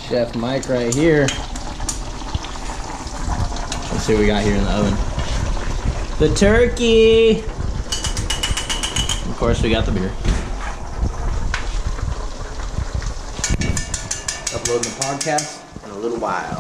Chef Mike right here. Let's see what we got here in the oven. The turkey! Of course, we got the beer. Uploading the podcast in a little while.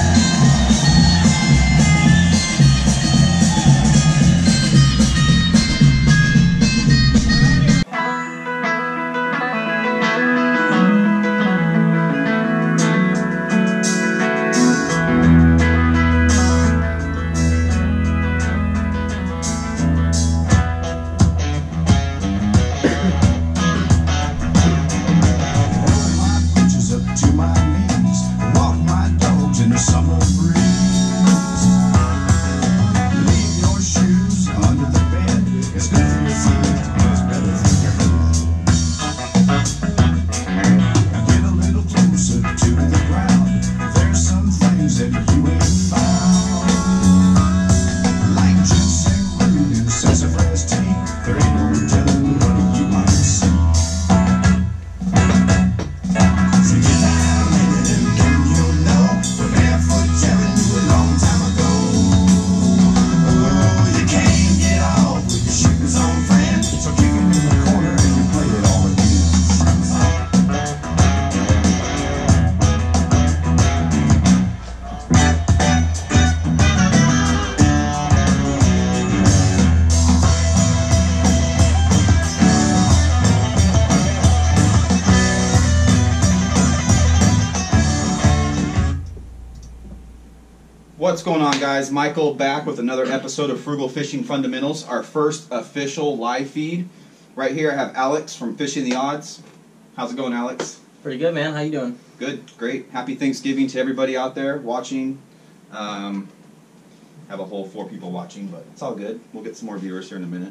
What's going on, guys? Michael back with another episode of Frugal Fishing Fundamentals, our first official live feed. Right here I have Alex from Fishing the Odds. How's it going, Alex? Pretty good, man. How you doing? Good, great. Happy Thanksgiving to everybody out there watching. Have a whole 4 people watching, but it's all good. We'll get some more viewers here in a minute.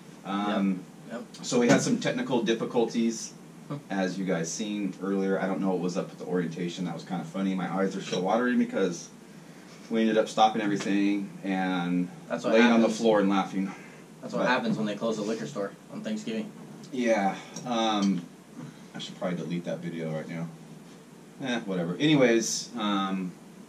Yep. So we had some technical difficulties, as you guys seen earlier. I don't know what was up with the orientation. That was kind of funny. My eyes are still watering because we ended up stopping everything and laying on the floor and laughing. That's what happens when they close the liquor store on Thanksgiving. Yeah. I should probably delete that video right now. Whatever. Anyways, so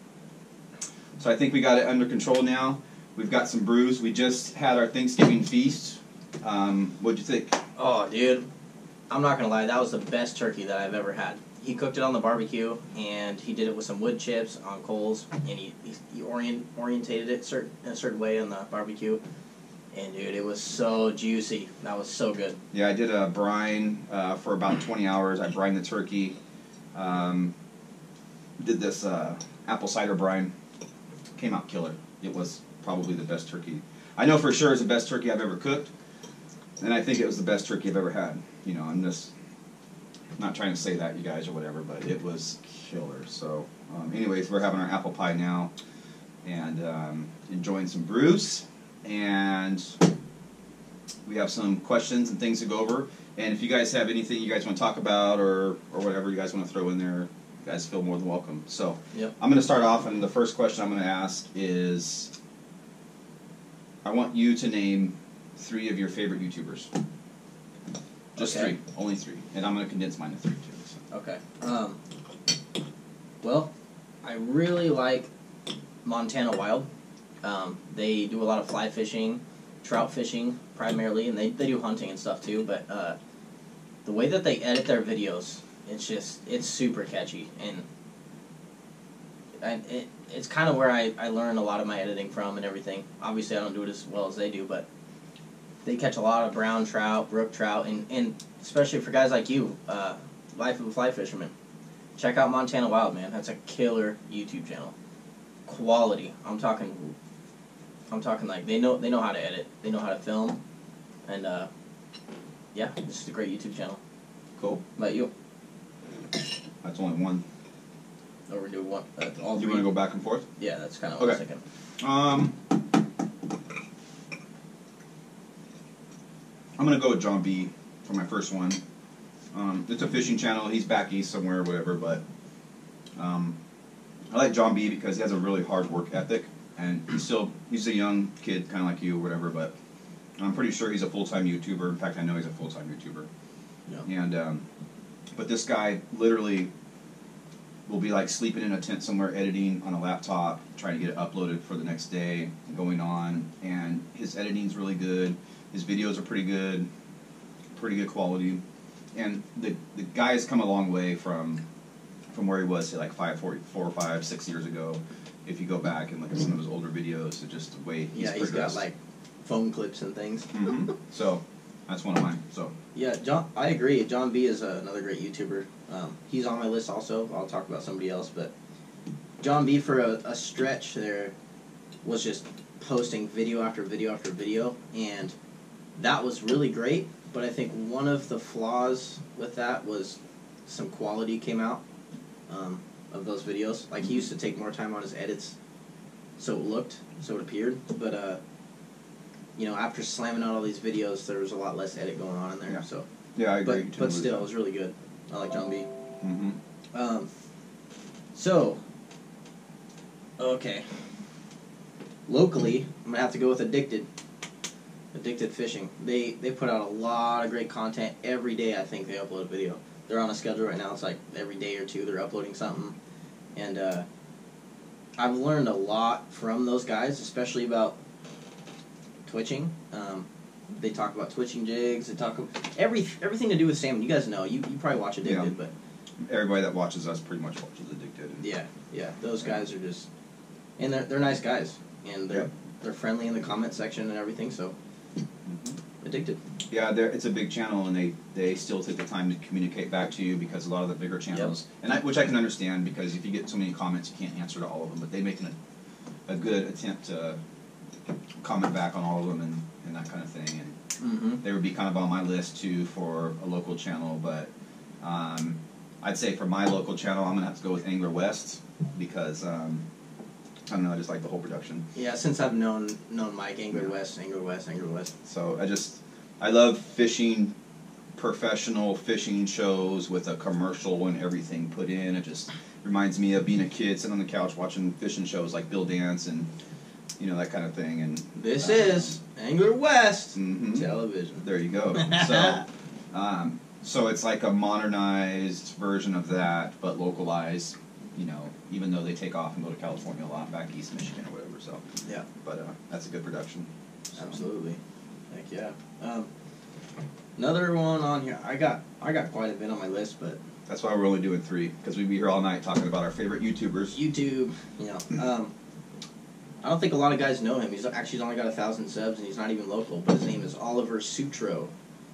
I think we got it under control now. We've got some brews. We just had our Thanksgiving feast. What'd you think? Oh, dude. I'm not going to lie. That was the best turkey that I've ever had. He cooked it on the barbecue, and he did it with some wood chips on coals, and he orientated it in a certain way on the barbecue. And, dude, it was so juicy. That was so good. Yeah, I did a brine for about 20 hours. I brined the turkey. Did this apple cider brine. Came out killer. It was probably the best turkey. I know for sure it's the best turkey I've ever cooked, and I think it was the best turkey I've ever had. You know, I'm just not trying to say that, you guys, or whatever, but it was killer. So, anyways, we're having our apple pie now, and enjoying some brews, and we have some questions and things to go over. And if you guys have anything you guys want to talk about or whatever you guys want to throw in there, you guys feel more than welcome. So, yep. I'm going to start off, and the first question I'm going to ask is, I want you to name 3 of your favorite YouTubers. Just okay. 3, only 3, and I'm going to condense mine to 3 too. So. Okay. Well, I really like Montana Wild. They do a lot of fly fishing, trout fishing primarily, and they do hunting and stuff too. But the way that they edit their videos, it's super catchy, and it's kind of where I learn a lot of my editing from and everything. Obviously, I don't do it as well as they do, but they catch a lot of brown trout, brook trout, and especially for guys like you, life of a fly fisherman. Check out Montana Wild, man. That's a killer YouTube channel. Quality. I'm talking like they know how to edit. They know how to film, and yeah, this is a great YouTube channel. Cool. How about you? That's only one. Or we do one. All 3. You want to go back and forth? Yeah, that's kind of what I was thinking. I'm going to go with John B. for my first one. It's a fishing channel. He's back east somewhere or whatever, but I like John B. because he has a really hard work ethic, and he's a young kid, kind of like you or whatever, but I'm pretty sure he's a full-time YouTuber. In fact, I know he's a full-time YouTuber. Yeah. And but this guy literally will be like sleeping in a tent somewhere, editing on a laptop, trying to get it uploaded for the next day, going on. And his editing's really good. His videos are pretty good quality. And the guy's come a long way from where he was, say, like 4 or 5, 6 years ago. If you go back and look at some of his older videos, it's just the way he's progressed. Got like phone clips and things. Mm-hmm. So that's one of mine. So yeah, I agree. John B is another great YouTuber. He's on my list also. I'll talk about somebody else, but John B for a stretch there was just posting video after video after video, and that was really great. But I think one of the flaws with that was some quality came out of those videos. Like, he used to take more time on his edits, so it appeared. But you know, after slamming out all these videos, there was a lot less edit going on in there. Yeah. So yeah, I agree. But still, it was really good. I like John B. Mm-hmm. So, okay. Locally, I'm gonna have to go with Addicted Fishing. They put out a lot of great content every day. I think they upload a video. They're on a schedule right now. It's like every day or two they're uploading something, and I've learned a lot from those guys, especially about twitching. They talk about twitching jigs. They talk about everything to do with salmon. You guys know. You probably watch Addicted, but everybody that watches us pretty much watches Addicted. Yeah. Those guys are just, and they're nice guys, and they're friendly in the comment section and everything. So. Addicted. Yeah, it's a big channel, and they still take the time to communicate back to you, because a lot of the bigger channels, which I can understand, because if you get so many comments, you can't answer to all of them. But they make a good attempt to comment back on all of them and that kind of thing. And they would be kind of on my list too for a local channel. But I'd say for my local channel, I'm gonna have to go with Angler West, because I don't know, I just like the whole production. Yeah, since I've known Mike, Angler West. So I love fishing, professional fishing shows with a commercial and everything put in. It just reminds me of being a kid sitting on the couch watching fishing shows like Bill Dance and, you know, that kind of thing. And this is Angler West television. There you go. So it's like a modernized version of that, but localized. You know, even though they take off and go to California a lot, back east Michigan or whatever. So yeah, but that's a good production. So. Absolutely, heck yeah. Another one on here. I got quite a bit on my list, but that's why we're only doing 3, because we'd be here all night talking about our favorite YouTubers. YouTube, you know. I don't think a lot of guys know him. He's only got 1,000 subs, and he's not even local. But his name is Oliver Sutro.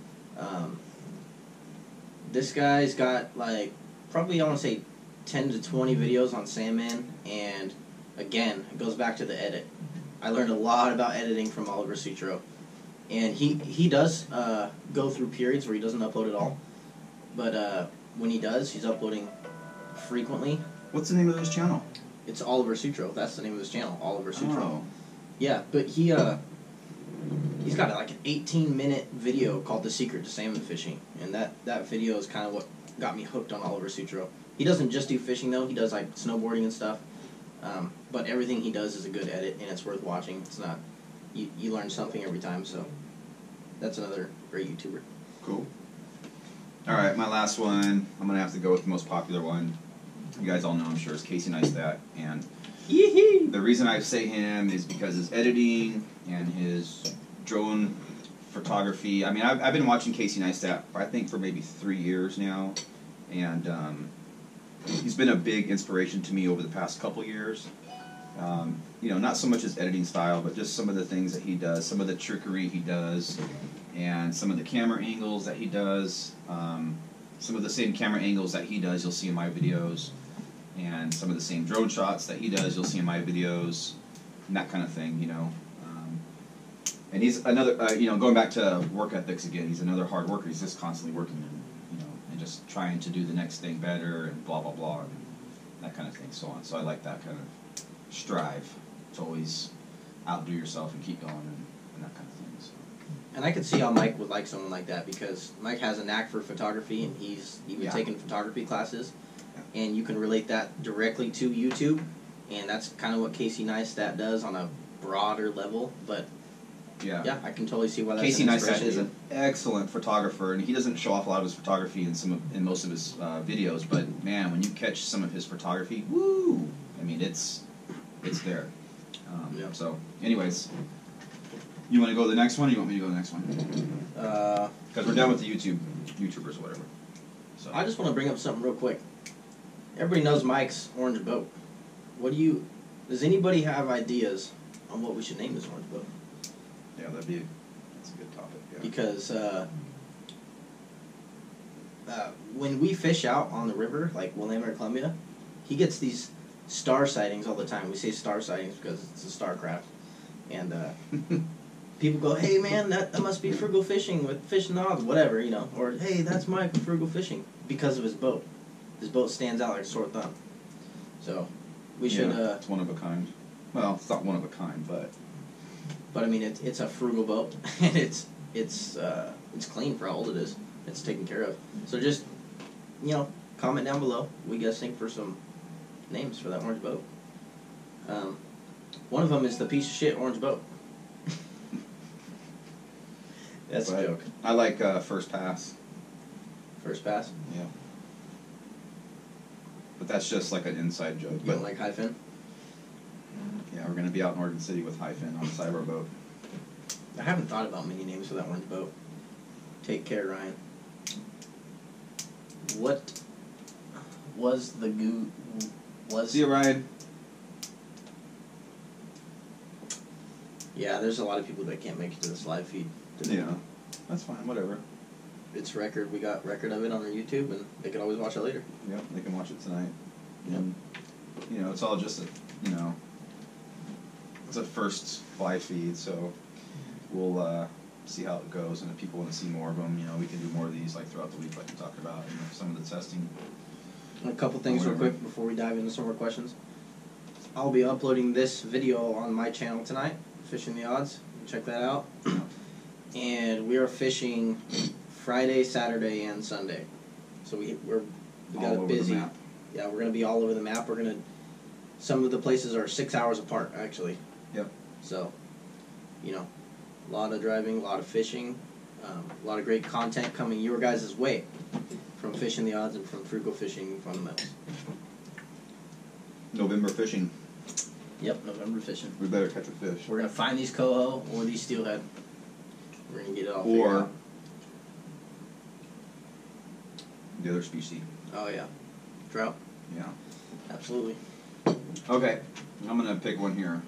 This guy's got like probably, I want to say, 10 to 20 videos on Salmon, and again, it goes back to the edit. I learned a lot about editing from Oliver Sutro, and he does go through periods where he doesn't upload at all, but when he does, he's uploading frequently. What's the name of his channel? It's Oliver Sutro. That's the name of his channel, Oliver Sutro. Oh. Yeah, but he's got like an 18-minute video called The Secret to Salmon Fishing, and that video is kind of what got me hooked on Oliver Sutro. He doesn't just do fishing, though. He does like snowboarding and stuff. But everything he does is a good edit, and it's worth watching. It's not, you learn something every time, so that's another great YouTuber. Cool. All right, my last one, I'm going to have to go with the most popular one. You guys all know, I'm sure, is Casey Neistat. And the reason I say him is because his editing and his drone photography. I mean, I've been watching Casey Neistat, I think, for maybe 3 years now. And he's been a big inspiration to me over the past couple years. You know, not so much his editing style, but just some of the things that he does, some of the trickery he does, and some of the camera angles that he does. Some of the same camera angles that he does, you'll see in my videos, and some of the same drone shots that he does, you'll see in my videos, and that kind of thing, you know. And he's another, you know, going back to work ethics again, he's another hard worker. He's just constantly working, and just trying to do the next thing better, and blah, blah, blah, and that kind of thing, so on. So I like that kind of strive to always outdo yourself and keep going, and that kind of thing. So. And I could see how Mike would like someone like that, because Mike has a knack for photography, and he's even taken photography classes, and you can relate that directly to YouTube, and that's kind of what Casey Neistat does on a broader level. But Yeah. Yeah, I can totally see why that's Casey an Neistat inspiration is to an excellent photographer, and he doesn't show off a lot of his photography in most of his videos. But man, when you catch some of his photography, woo! I mean, it's there. Yeah. So, anyways, you want to go to the next one, or you want me to go to the next one? Because we're done with the YouTubers or whatever. So I just want to bring up something real quick. Everybody knows Mike's orange boat. Does anybody have ideas on what we should name this orange boat? yeah, that's a good topic. Yeah. Because when we fish out on the river, like Willamette or Columbia, he gets these star sightings all the time. We say star sightings because it's a star craft. And people go, hey man, that must be frugal fishing with fish and odds, whatever, you know. Or, hey, that's Mike with frugal fishing because of his boat. His boat stands out like a sore thumb. So we should... it's one of a kind. Well, it's not one of a kind, but I mean, it's a frugal boat, and it's clean for how old it is. It's taken care of. So just, comment down below what you guys think for some names for that orange boat. One of them is the piece of shit orange boat. That's a joke. I like First Pass. First Pass? Yeah. But that's just like an inside joke. You don't like high fin? Yeah, we're going to be out in Oregon City with high fin on a cyber boat. I haven't thought about many names for that orange boat. Take care, Ryan. What was the See you, Ryan. Yeah, there's a lot of people that can't make it to this live feed today. Yeah, that's fine, whatever. It's record. We got record of it on our YouTube, and they can always watch it later. Yep, they can watch it tonight. Yep. And, it's all just it's a first live feed, so we'll see how it goes, and if people want to see more of them, we can do more of these like throughout the week, like we talked about, some of the testing. A couple things real quick before we dive into some more questions. I'll be uploading this video on my channel tonight, Fishing the Odds. Check that out. And we are fishing Friday, Saturday, and Sunday. So we got a busy. Yeah, we're gonna be all over the map. Some of the places are 6 hours apart, actually. Yep. So, a lot of driving, a lot of fishing, a lot of great content coming your guys' way from Fishing the Odds and from Frugal Fishing Fundamentals. November fishing. Yep, November fishing. We better catch a fish. We're gonna find these coho or these steelhead. We're gonna get it all figured out. Or the other species. Oh yeah, trout. Yeah. Absolutely. Okay, I'm gonna pick one here.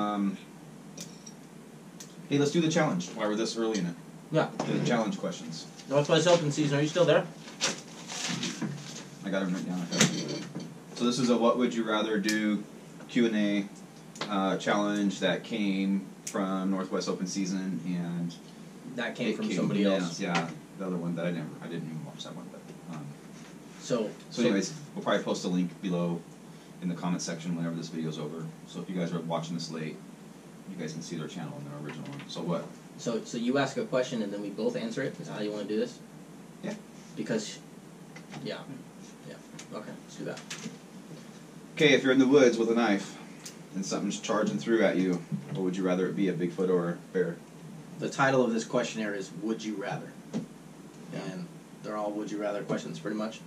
Hey, let's do the challenge while we're this early in it. Yeah. The challenge questions. Northwest Open season. Are you still there? I got them written down. Okay. So this is a what would you rather do Q&A challenge that came from Northwest Open season, and That came from somebody else. Yeah, the other one that I didn't even watch that one, but. So anyways, we'll probably post a link below in the comment section whenever this video's over. So if you guys are watching this late, you guys can see their channel in their original one. So what? So you ask a question and then we both answer it? Is that how you want to do this? Yeah. Because, yeah. Okay, let's do that. Okay, if you're in the woods with a knife and something's charging through at you, what would you rather it be, a Bigfoot or a bear? The title of this questionnaire is Would You Rather? And they're all would you rather questions, pretty much.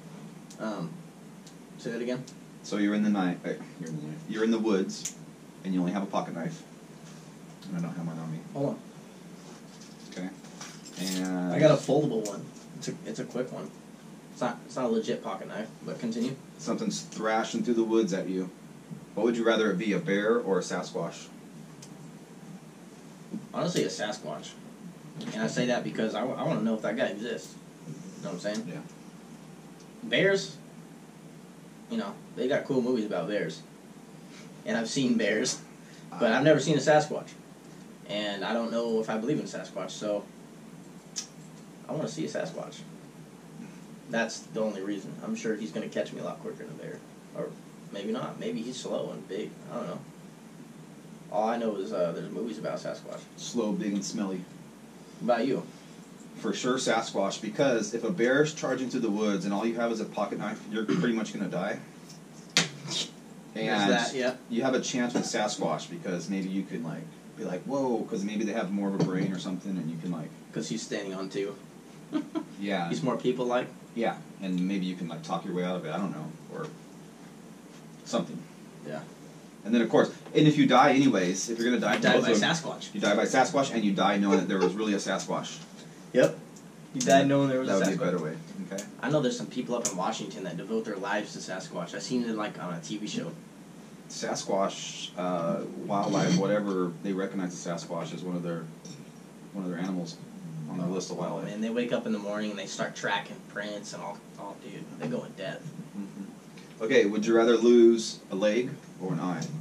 Say that again? So you're in the you're in the woods, and you only have a pocket knife. And I don't have mine on me. Hold on. Okay. And I got a foldable one. It's a quick one. It's not a legit pocket knife, but continue. Something's thrashing through the woods at you. What would you rather it be, a bear or a Sasquatch? Honestly, a Sasquatch. And I say that because I want to know if that guy exists. You know what I'm saying? Yeah. Bears, they got cool movies about bears. And I've seen bears, but I've never seen a Sasquatch. And I don't know if I believe in Sasquatch, so I want to see a Sasquatch. That's the only reason. I'm sure he's going to catch me a lot quicker than a bear. Or maybe not. Maybe he's slow and big. I don't know. All I know is there's movies about Sasquatch. Slow, big, and smelly. What about you? For sure Sasquatch, because if a bear's charging through the woods and all you have is a pocket knife, you're pretty much going to die. And There's that, yeah. you have a chance with Sasquatch because maybe you can be like, whoa, because maybe they have more of a brain or something, and you can like. Because he's standing on two. Yeah. He's more people-like. Yeah, and maybe you can like talk your way out of it. I don't know, or something. Yeah. And then of course, and if you die anyways, if you're gonna die, You die by Sasquatch. You die by Sasquatch, and you die knowing that there was really a Sasquatch. Yep. You died knowing there was a Sasquatch. That would be a better way. Okay. I know there's some people up in Washington that devote their lives to Sasquatch. I've seen it like on a TV show. Sasquatch, wildlife, whatever, they recognize the Sasquatch as one of their animals on the list of wildlife. Man, they wake up in the morning and they start tracking prints and all dude, they go in depth. Mm-hmm. Okay, would you rather lose a leg or an eye?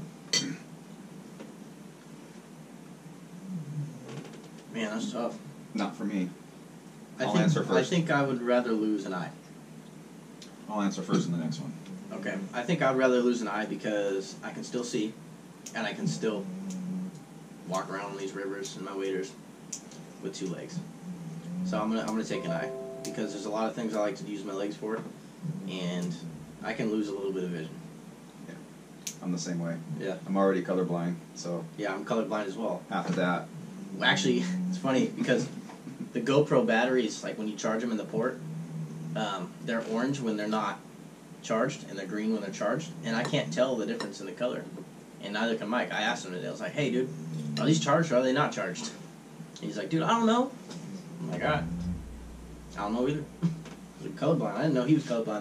Man, that's tough. Not for me. I'll think, answer first. I think I would rather lose an eye. I'll answer first in the next one. Okay. I think I'd rather lose an eye because I can still see, and I can still walk around on these rivers and my waders with 2 legs. So I'm gonna take an eye because there's a lot of things I like to use my legs for, and I can lose a little bit of vision. Yeah, I'm the same way. Yeah. I'm already colorblind, so. Yeah, I'm colorblind as well. Half of that. Actually, it's funny because the GoPro batteries, like when you charge them in the port, they're orange when they're not charged, and they're green when they're charged, and I can't tell the difference in the color, and neither can Mike. I asked him today, I was like, hey dude, are these charged or are they not charged? And he's like, dude, I don't know. I'm like, alright. I don't know either. He's colorblind. I didn't know he was colorblind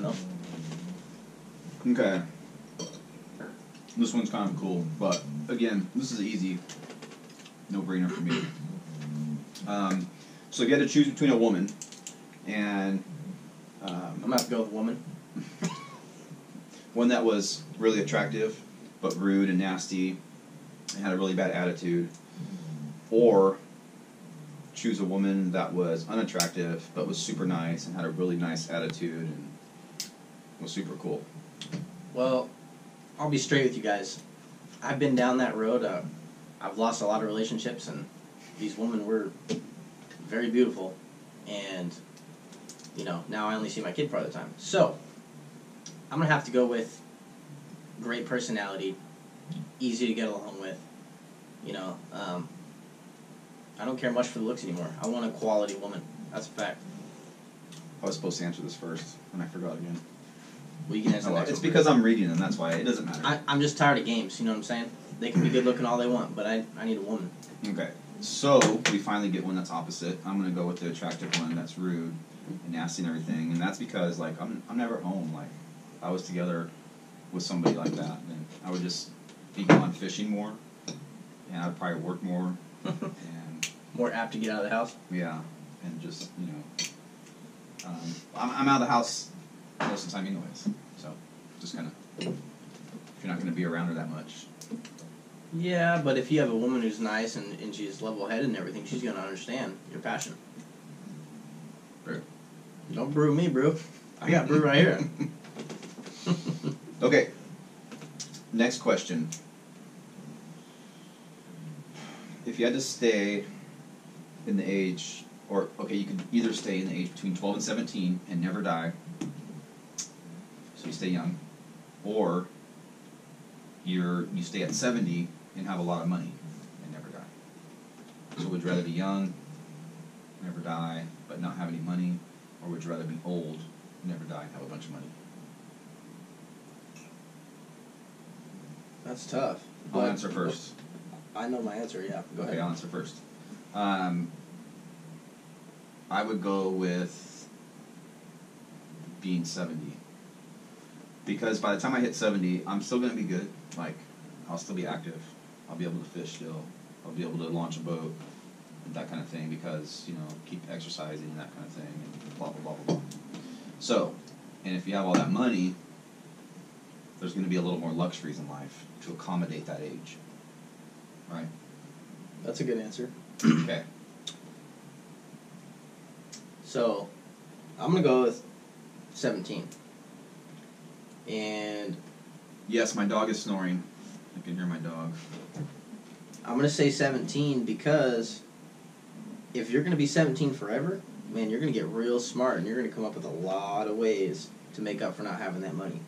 though. Okay. This one's kind of cool, but again, this is easy. No-brainer for me. So if you had to choose between a woman and I'm gonna have to go with a woman. one that was really attractive but rude and nasty and had a really bad attitude, or choose a woman that was unattractive but was super nice and had a really nice attitude and was super cool. Well, I'll be straight with you guys. I've been down that road. I've lost a lot of relationships, and these women were very beautiful, and you know, now I only see my kid part of the time. So I'm gonna have to go with great personality, easy to get along with. You know, I don't care much for the looks anymore. I want a quality woman. That's a fact. I was supposed to answer this first, and I forgot again. Well, you can answer that. It's because I'm reading them, that's why. It doesn't matter. I'm just tired of games, you know what I'm saying? They can be good looking all they want, but I need a woman. Okay, so we finally get one that's opposite. I'm going to go with the attractive one that's rude and nasty and everything, and that's because, like, I'm never at home. Like, if I was together with somebody like that, then I would just be gone fishing more, and I'd probably work more, and more apt to get out of the house? Yeah, and just, you know, I'm out of the house most of the time anyways, so just kind of, if you're not going to be around her that much. Yeah, but if you have a woman who's nice and she's level-headed and everything, she's going to understand your passion. Brew. Don't brew me, brew. I got brew right here. Okay, next question. If you had to stay in the age, or, okay, you could either stay in the age between 12 and 17 and never die, so you stay young, or you stay at 70 and have a lot of money and never die. So would you rather be young, never die, but not have any money, or would you rather be old, never die, and have a bunch of money? That's tough. I'll answer first. I know my answer, yeah. Go ahead. Okay, I'll answer first. I would go with being 70. Because by the time I hit 70, I'm still going to be good. Like, I'll still be active. I'll be able to fish still. I'll be able to launch a boat, that kind of thing, because, you know, keep exercising and that kind of thing, and blah, blah, blah, blah, blah. So, and if you have all that money, there's going to be a little more luxuries in life to accommodate that age. Right? That's a good answer. Okay. So, I'm going to go with 17. And Yes, my dog is snoring. I can hear my dog. I'm going to say 17 because if you're going to be 17 forever, man, you're going to get real smart and you're going to come up with a lot of ways to make up for not having that money.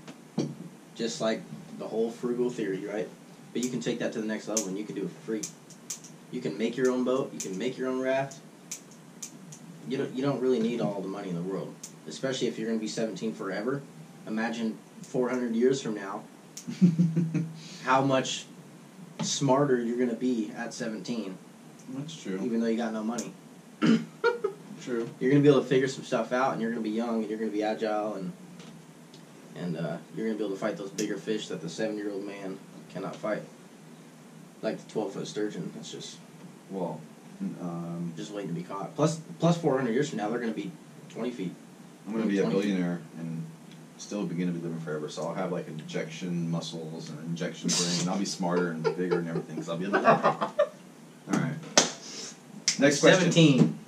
Just like the whole frugal theory, right? But you can take that to the next level and you can do it for free. You can make your own boat. You can make your own raft. You don't really need all the money in the world, especially if you're going to be 17 forever. Imagine 400 years from now, how much smarter you're going to be at 17. That's true. Even though you got no money. True. You're going to be able to figure some stuff out, and you're going to be young, and you're going to be agile, and you're going to be able to fight those bigger fish that the 7-year-old man cannot fight. Like the 12-foot sturgeon. That's just... Well... just waiting to be caught. Plus 400 years from now, they're going to be 20 feet. I'm going to be a billionaire and still begin to be living forever, so I'll have like injection muscles and injection brain. I'll be smarter and bigger and everything, because I'll be a billionaire. Alright. Next question. 17.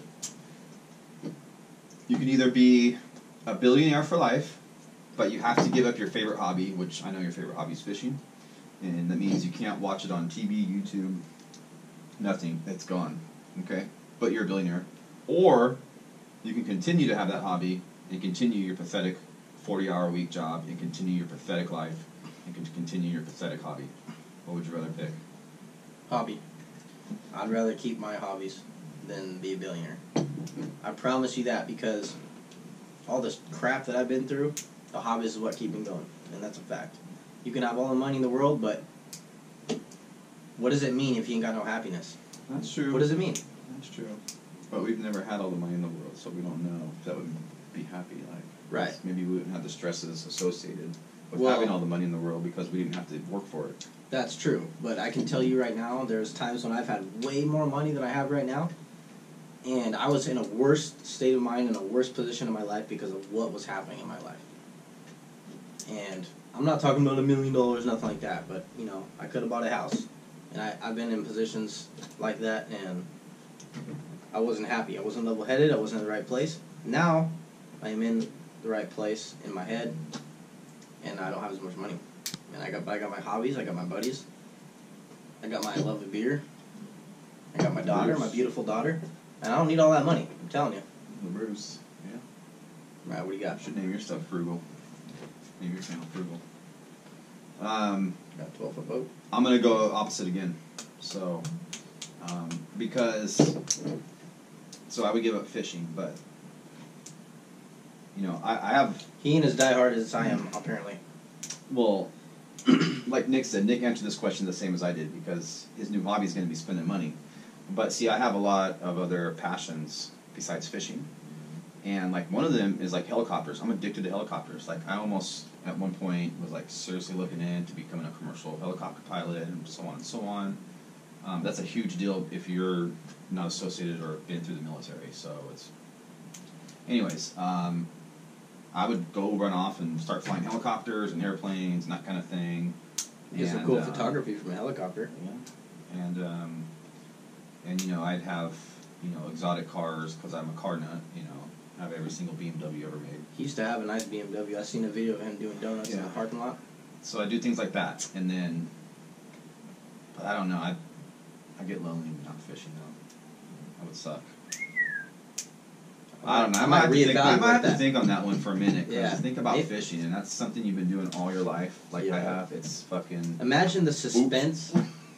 You can either be a billionaire for life, but you have to give up your favorite hobby, which I know your favorite hobby is fishing, and that means you can't watch it on TV, YouTube, nothing. It's gone. Okay? But you're a billionaire. Or you can continue to have that hobby and continue your pathetic 40-hour-a-week job and continue your pathetic life and continue your pathetic hobby. What would you rather pick? Hobby. I'd rather keep my hobbies than be a billionaire. I promise you that, because all this crap that I've been through, the hobbies is what keep me going. And that's a fact. You can have all the money in the world, but what does it mean if you ain't got no happiness? That's true. What does it mean? That's true. But we've never had all the money in the world, so we don't know if that would be happy. Like, right. Maybe we wouldn't have the stresses associated with Well, having all the money in the world because we didn't have to work for it. That's true. But I can tell you right now, there's times when I've had way more money than I have right now, and I was in a worse state of mind and a worse position in my life because of what was happening in my life. And I'm not talking about $1 million, nothing like that, but, you know, I could have bought a house. And I've been in positions like that, and I wasn't happy. I wasn't level-headed. I wasn't in the right place. Now, I am in the right place in my head, and I don't have as much money. And I got my hobbies. I got my buddies. I got my lovely beer. I got my daughter, my beautiful daughter. And I don't need all that money. I'm telling you. The Bruce. Yeah. Right, what do you got? You should name your stuff Frugal. Name your channel Frugal. Got a 12-foot boat. I'm going to go opposite again. So, because... So I would give up fishing, but... You know, I have... He ain't as diehard as I am, apparently. Well, like Nick said, Nick answered this question the same as I did, because his new hobby is going to be spending money. But see, I have a lot of other passions besides fishing. And like one of them is like helicopters. I'm addicted to helicopters. Like I almost at one point was like seriously looking into becoming a commercial helicopter pilot and so on and so on. That's a huge deal if you're not associated or been through the military. So it's, anyways, I would go run off and start flying helicopters and airplanes and that kind of thing. Get some cool photography from a helicopter. Yeah. And you know, I'd have, you know, exotic cars because I'm a car nut, you know. Have every single BMW ever made. He used to have a nice BMW. I seen a video of him doing donuts in the parking lot. So I do things like that, and then, but I don't know. I get lonely not fishing though. That would suck. I don't know. I might have to think on that one for a minute. Yeah. Think about fishing, and that's something you've been doing all your life, like I have. It's fucking. Imagine the suspense.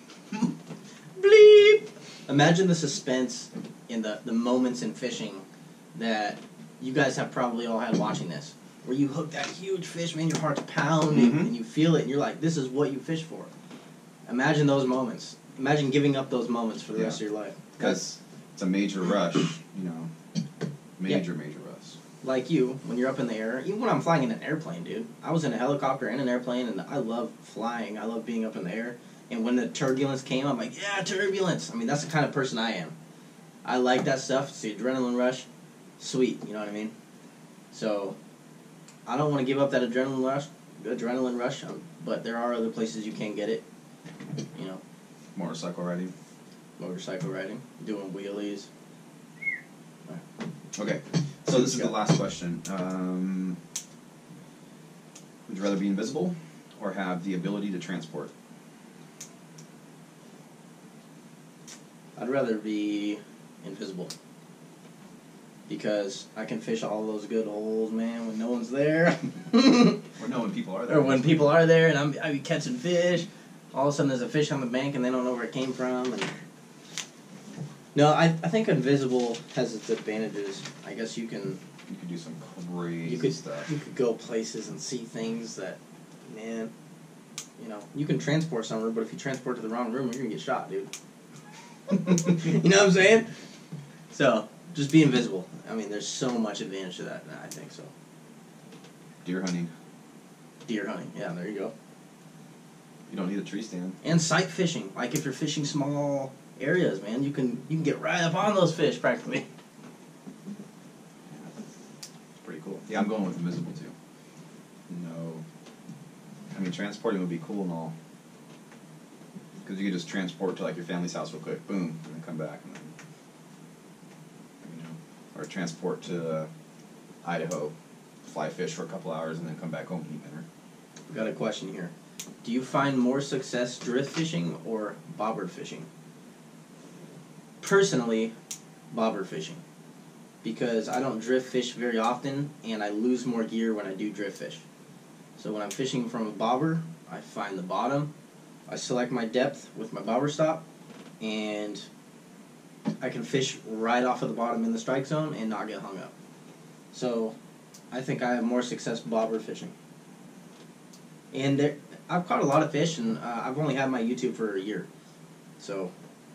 Bleep. Imagine the suspense in the moments in fishing that you guys have probably all had watching this, where you hook that huge fish, man, your heart's pounding, and you feel it, and you're like, this is what you fish for. Imagine those moments. Imagine giving up those moments for the rest of your life. Because it's a major rush, you know. Major rush. Like you, when you're up in the air, even when I'm flying in an airplane, dude. I was in a helicopter and an airplane, and I love flying. I love being up in the air. And when the turbulence came, I'm like, yeah, turbulence. I mean, that's the kind of person I am. I like that stuff. It's the adrenaline rush. Sweet, you know what I mean? So, I don't want to give up that adrenaline rush, but there are other places you can get it, you know. Motorcycle riding, doing wheelies. Okay, so this is the last question. Would you rather be invisible or have the ability to transport? I'd rather be invisible. Because I can fish all those good holes, man, when no one's there. Or no, when people are there. Or when people are there and I'm catching fish. All of a sudden there's a fish on the bank and they don't know where it came from. And No, I think invisible has its advantages. I guess you can do some crazy stuff. You could go places and see things that, man, you know, you can transport somewhere, but if you transport to the wrong room, you're gonna get shot, dude. You know what I'm saying? So just be invisible. I mean, there's so much advantage to that. I think so. Deer hunting. Deer hunting. Yeah, there you go. You don't need a tree stand. And sight fishing. Like if you're fishing small areas, man, you can get right up on those fish practically. It's pretty cool. Yeah, I'm going with invisible too. No. I mean, transporting would be cool and all. Because you could just transport to like your family's house real quick, boom, and then come back, and then, you know, or transport to Idaho, fly fish for a couple hours, and then come back home and eat dinner. We've got a question here. Do you find more success drift fishing or bobber fishing? Personally, bobber fishing. Because I don't drift fish very often, and I lose more gear when I do drift fish. So when I'm fishing from a bobber, I find the bottom, I select my depth with my bobber stop, and I can fish right off of the bottom in the strike zone and not get hung up. So I think I have more success bobber fishing. And I've caught a lot of fish, and I've only had my YouTube for a year. So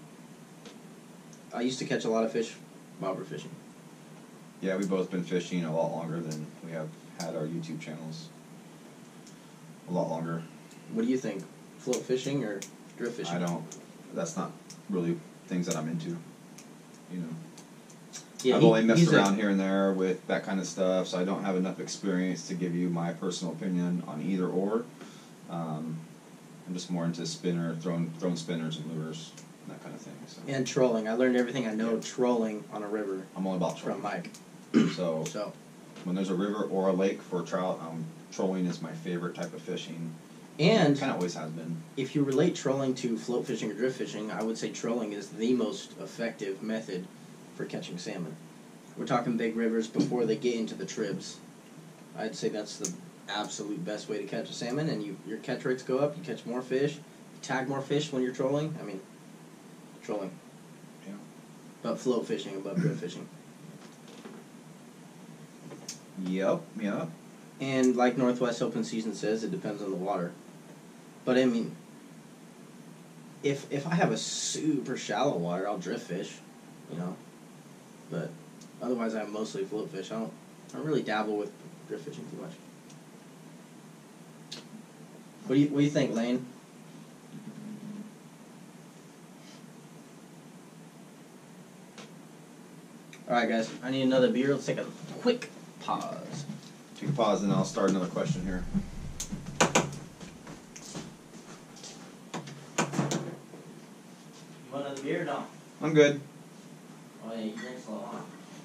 I used to catch a lot of fish bobber fishing. Yeah, we've both been fishing a lot longer than we have had our YouTube channels. A lot longer. What do you think? Float fishing or drift fishing? I don't. That's not really things that I'm into. You know. Yeah, I've only messed around here and there with that kind of stuff, so I don't have enough experience to give you my personal opinion on either or. I'm just more into throwing spinners and lures and that kind of thing. So. And trolling. I learned everything I know trolling on a river. I'm all about trolling. From Mike. So when there's a river or a lake for trout, trolling is my favorite type of fishing. And kind of always has been. If you relate trolling to float fishing or drift fishing, I would say trolling is the most effective method for catching salmon. We're talking big rivers before they get into the tribs. I'd say that's the absolute best way to catch a salmon, and your catch rates go up, you catch more fish, you tag more fish when you're trolling. I mean, trolling. Yeah. But float fishing above drift fishing. Yep. And like Northwest Open Season says, it depends on the water. But I mean, if I have a super shallow water, I'll drift fish, you know. But otherwise, I mostly float fish. I don't really dabble with drift fishing too much. What do you think, Lane? All right, guys. I need another beer. Let's take a quick pause. Take a pause, and I'll start another question here. You want another beer or no? I'm good. Oh, yeah, you drink slow, huh?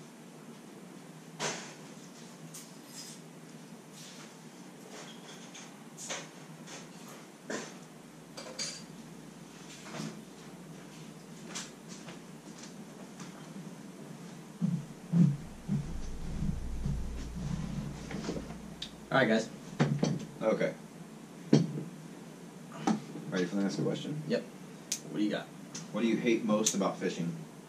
All right, guys. Okay. Ready for the next question? Yep. What do you got? What do you hate most about fishing?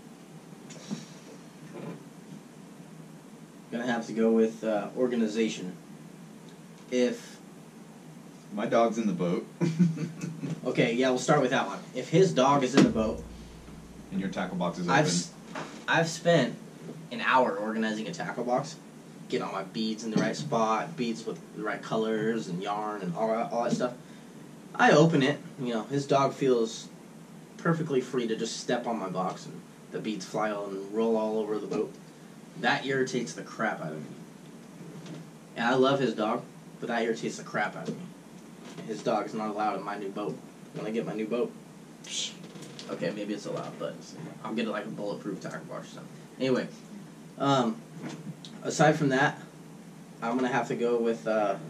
Gonna have to go with organization. If my dog's in the boat. Okay, yeah, we'll start with that one. If his dog is in the boat, and your tackle box is open, I've spent an hour organizing a tackle box, getting all my beads in the right spot, beads with the right colors and yarn and all that stuff. I open it, you know, his dog feels perfectly free to just step on my box and the beads fly and roll all over the boat. That irritates the crap out of me. And I love his dog, but that irritates the crap out of me. His dog's not allowed in my new boat. When I get my new boat, okay, maybe it's allowed, but I'll get it like a bulletproof tackle box or something. Anyway, aside from that, I'm gonna have to go with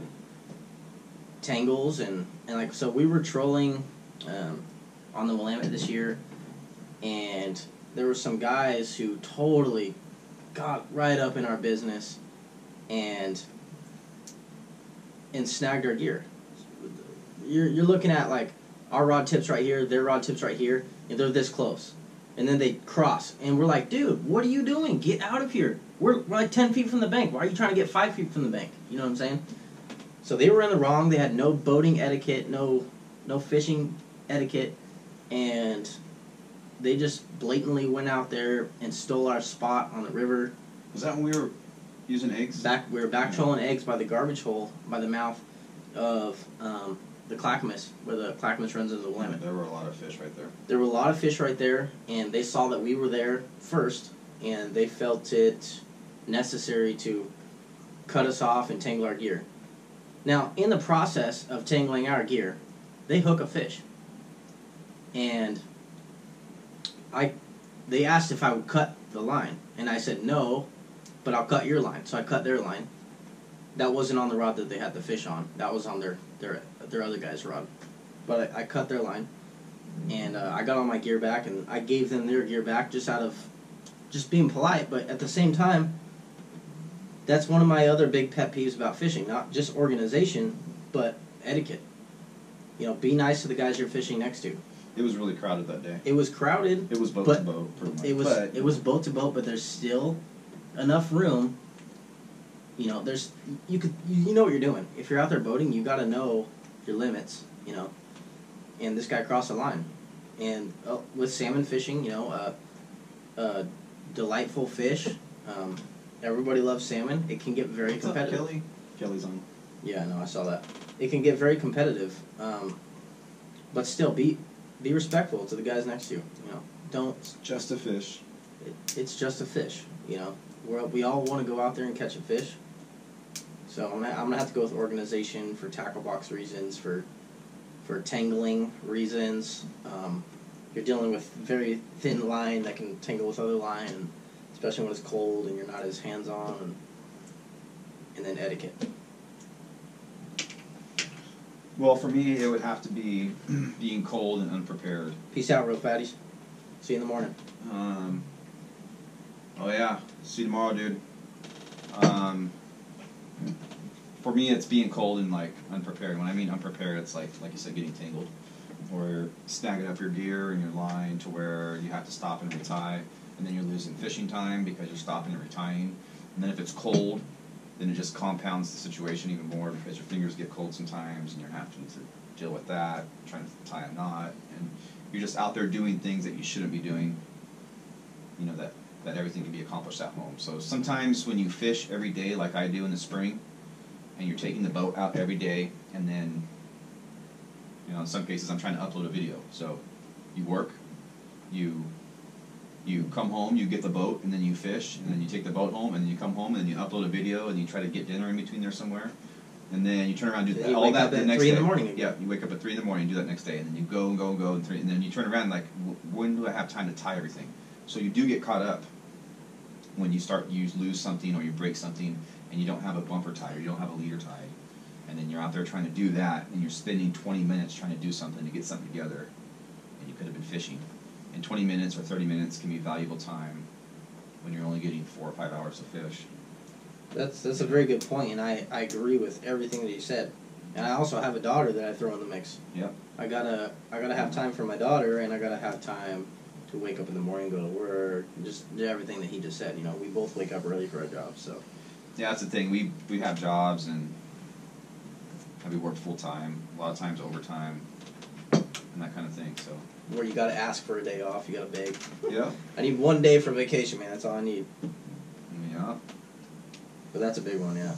tangles and like, so we were trolling on the Willamette this year, and there were some guys who totally got right up in our business and snagged our gear. You're looking at like our rod tips right here, their rod tips right here, and they're this close. And then they cross. And we're like, dude, what are you doing? Get out of here. We're like 10 feet from the bank. Why are you trying to get 5 feet from the bank? You know what I'm saying? So they were in the wrong. They had no boating etiquette, no fishing etiquette. And they just blatantly went out there and stole our spot on the river. Was that when we were using eggs? We were back trolling eggs by the garbage hole, by the mouth of the Clackamas, where the Clackamas runs into the Willamette. There were a lot of fish right there. There were a lot of fish right there, and they saw that we were there first, and they felt it necessary to cut us off and tangle our gear. Now, in the process of tangling our gear, they hook a fish. And they asked if I would cut the line, and I said no, but I'll cut your line. So I cut their line. That wasn't on the rod that they had the fish on. That was on their other guy's rod. But I cut their line, and I got all my gear back, and I gave them their gear back just out of just being polite. But at the same time, that's one of my other big pet peeves about fishing. Not just organization, but etiquette. You know, be nice to the guys you're fishing next to. It was really crowded that day. It was crowded. It was boat to boat, pretty much. It was boat to boat, but there's still enough room. You know, you know what you're doing. If you're out there boating, you got to know your limits. You know, and this guy crossed the line, and with salmon fishing, you know, delightful fish. Everybody loves salmon. It can get very competitive. What's up, Kelly? Kelly's on. Yeah, no, I saw that. It can get very competitive, but still be respectful to the guys next to you. You know, don't. It's just a fish. It's just a fish. You know, we all want to go out there and catch a fish. So I'm gonna have to go with organization for tackle box reasons, for tangling reasons. You're dealing with very thin line that can tangle with other line, and especially when it's cold and you're not as hands on, and then etiquette. Well, for me, it would have to be being cold and unprepared. Peace out, real fatties. See you in the morning. Oh yeah, see you tomorrow, dude. For me, it's being cold and like unprepared. When I mean unprepared, it's like you said, getting tangled, or snagging up your gear and your line to where you have to stop and retie, and then you're losing fishing time because you're stopping and retying. And then if it's cold, then it just compounds the situation even more because your fingers get cold sometimes and you're having to deal with that, trying to tie a knot, and you're just out there doing things that you shouldn't be doing. You know, that everything can be accomplished at home. So sometimes when you fish every day like I do in the spring, and you're taking the boat out every day, and then, you know, in some cases I'm trying to upload a video. So you work, you come home, you get the boat, and then you fish, and then you take the boat home, and then you come home, and then you upload a video, and you try to get dinner in between there somewhere, and then you turn around and do all that the next day. 3 in the morning again. Yeah, you wake up at 3 in the morning and do that next day, and then you go and go and go, and then you turn around like, when do I have time to tie everything? So you do get caught up when you lose something or you break something, and you don't have a bumper tied or you don't have a leader tied, and then you're out there trying to do that, and you're spending 20 minutes trying to do something to get something together, and you could have been fishing. And 20 minutes or 30 minutes can be valuable time when you're only getting 4 or 5 hours of fish. That's a very good point, and I agree with everything that you said. And I also have a daughter that I throw in the mix. Yep. I gotta have time for my daughter, and I gotta have time to wake up in the morning, go to work, just do everything that he just said. You know, we both wake up early for our jobs, so. Yeah, that's the thing. We have jobs, and we work full time, a lot of times overtime, and that kind of thing. So. Where you gotta ask for a day off, you gotta beg. Yeah. I need 1 day for vacation, man. That's all I need. Yeah. But that's a big one, yeah.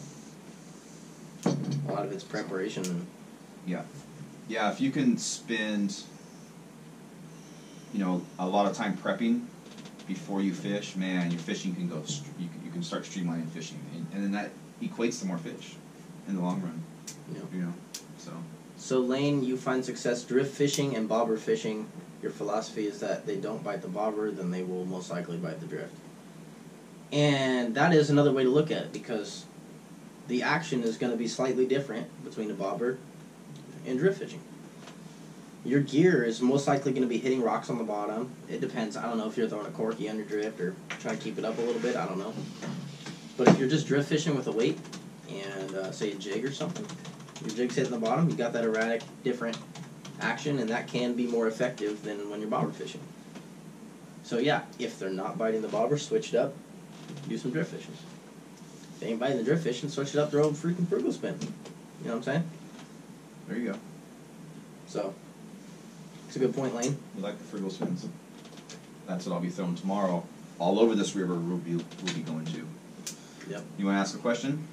A lot of it's preparation. Yeah. Yeah, if you can spend, you know, a lot of time prepping before you fish, man, your fishing can go. You can start streamlining fishing, and then that equates to more fish in the long run. Yeah. You know, so. So Lane, you find success drift fishing and bobber fishing. Your philosophy is that they don't bite the bobber, then they will most likely bite the drift. And that is another way to look at it, because the action is going to be slightly different between the bobber and drift fishing. Your gear is most likely going to be hitting rocks on the bottom. It depends. I don't know if you're throwing a corky under drift or trying to keep it up a little bit. I don't know. But if you're just drift fishing with a weight and, say, a jig or something, your jig's hitting the bottom, you got that erratic, different action, and that can be more effective than when you're bobber fishing. So yeah, if they're not biting the bobber, switch it up, do some drift fishing. If they ain't biting the drift fishing, switch it up, throw a freaking frugal spin. You know what I'm saying? There you go. So, it's a good point, Lane. We like the frugal spins. That's what I'll be throwing tomorrow. All over this river we'll be going to. Yep. You want to ask a question?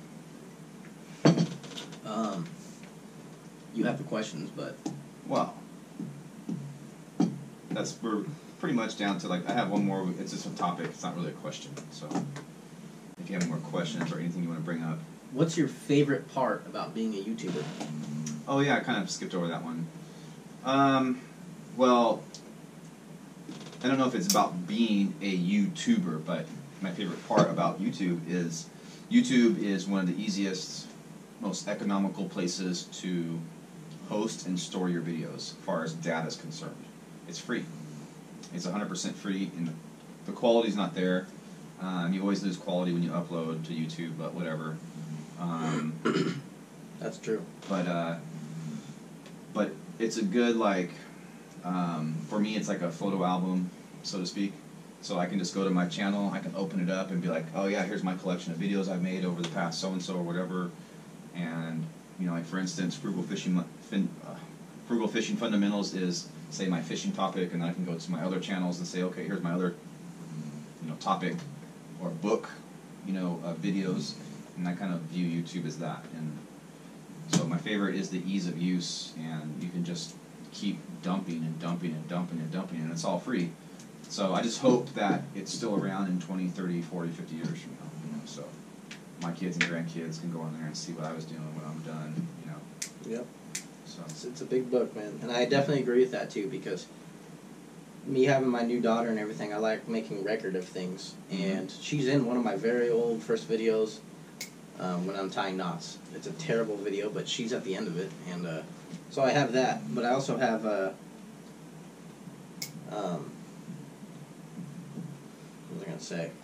You have the questions, but... Well, we're pretty much down to, like, I have one more. It's just a topic. It's not really a question. So, if you have any more questions or anything you want to bring up. What's your favorite part about being a YouTuber? Oh, yeah, I kind of skipped over that one. Well, I don't know if it's about being a YouTuber, but my favorite part about YouTube is one of the easiest, most economical places to host and store your videos as far as data is concerned. It's free. It's 100% free, and the quality's not there. You always lose quality when you upload to YouTube, but whatever. That's true. But it's a good, like, for me it's like a photo album, so to speak. So I can just go to my channel, I can open it up and be like, oh yeah, here's my collection of videos I've made over the past so-and-so or whatever. And, you know, like for instance, Frugal Fishing Fundamentals is, say, my fishing topic, and then I can go to my other channels and say, okay, here's my other, you know, topic or book, you know, videos, and I kind of view YouTube as that. And so my favorite is the ease of use, and you can just keep dumping and dumping and dumping and dumping, and it's all free. So I just hope that it's still around in 20, 30, 40, 50 years from now, you know, so my kids and grandkids can go on there and see what I was doing when I'm done, you know. Yep. So it's a big book, man. And I definitely agree with that, too, because me having my new daughter and everything, I like making record of things. And she's in one of my very old first videos when I'm tying knots. It's a terrible video, but she's at the end of it. And so I have that. But I also have... what was I going to say?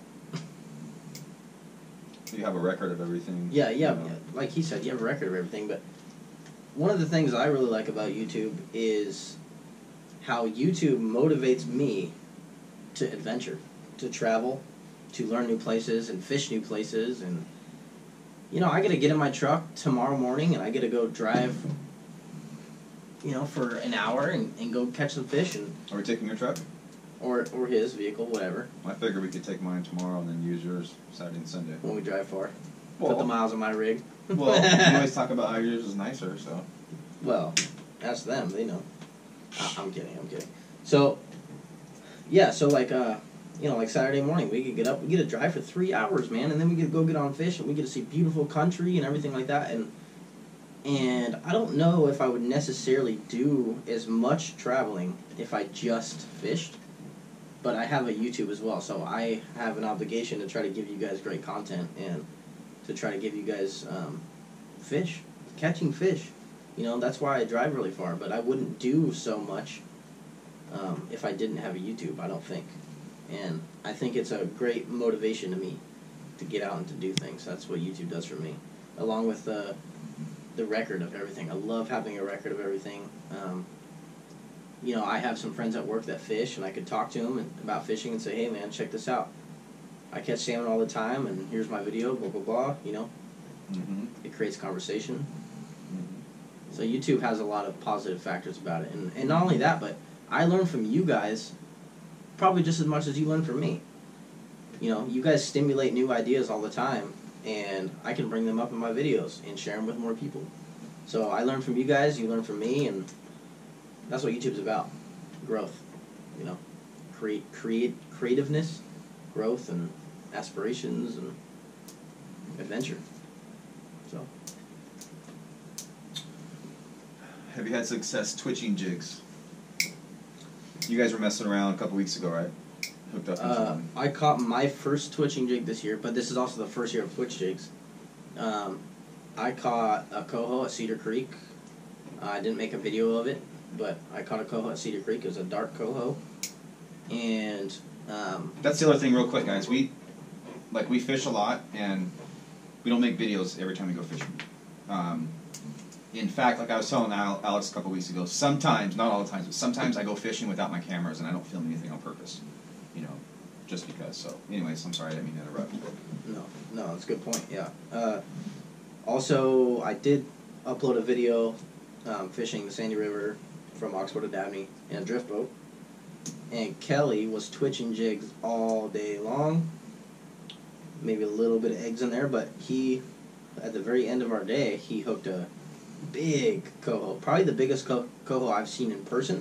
you have a record of everything. Yeah, you know. yeah. Like he said, you have a record of everything. But one of the things I really like about YouTube is how YouTube motivates me to adventure, to travel, to learn new places and fish new places. And, you know, I got to get in my truck tomorrow morning and I got to go drive, you know, for an hour and go catch some fish. And Are we taking your truck? Or his vehicle, whatever. I figure we could take mine tomorrow and then use yours Saturday and Sunday. When we drive far. Well, Put the miles on my rig. Well, you always talk about how yours is nicer, so. Well, ask them, they know. I'm kidding. So, yeah, so like, you know, like Saturday morning, we could get up, we get to drive for 3 hours, man, and then we get to go get on fish, and we get to see beautiful country and everything like that, and I don't know if I would necessarily do as much traveling if I just fished, but I have a YouTube as well, so I have an obligation to try to give you guys great content and to try to give you guys fish, catching fish. You know, that's why I drive really far, but I wouldn't do so much if I didn't have a YouTube, I don't think. And I think it's a great motivation to me to get out and to do things. That's what YouTube does for me, along with the record of everything. I love having a record of everything. You know, I have some friends at work that fish, and I could talk to them about fishing and say, hey, man, check this out. I catch salmon all the time, and here's my video, blah, blah, blah, you know. It creates conversation. So YouTube has a lot of positive factors about it. And not only that, but I learn from you guys probably just as much as you learn from me. You know, you guys stimulate new ideas all the time, and I can bring them up in my videos and share them with more people. So I learn from you guys, you learn from me, and that's what YouTube's about. Growth. You know, creativeness, growth, and aspirations, and adventure. So. Have you had success twitching jigs? You guys were messing around a couple weeks ago, right? Hooked up into one. I caught my first twitching jig this year, but this is also the first year of twitch jigs. I caught a coho at Cedar Creek. I didn't make a video of it, but I caught a coho at Cedar Creek. It was a dark coho. And that's the other thing real quick, guys. We fish a lot, and we don't make videos every time we go fishing. In fact, like I was telling Alex a couple weeks ago, sometimes, not all the times, but sometimes I go fishing without my cameras and I don't film anything on purpose. you know, just because. So, anyways, I'm sorry, I didn't mean to interrupt. No, that's a good point. Yeah. Also, I did upload a video fishing the Sandy River from Oxford to Dabney in a drift boat, and Kelly was twitching jigs all day long. Maybe a little bit of eggs in there, but he, at the very end of our day, he hooked a big coho, probably the biggest coho I've seen in person.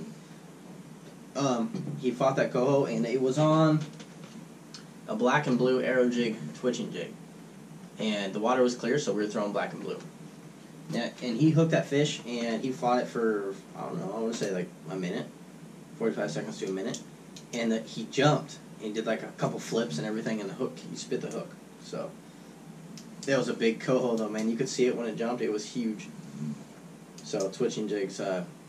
He fought that coho, and it was on a black and blue arrow jig twitching jig, and the water was clear, so we were throwing black and blue. Yeah, and he hooked that fish, and he fought it for, I don't know, I want to say like a minute, 45 seconds to a minute, and he jumped and did like a couple flips and everything, and the hook, he spit the hook. So that was a big coho though, man. You could see it when it jumped. It was huge. So twitching jigs,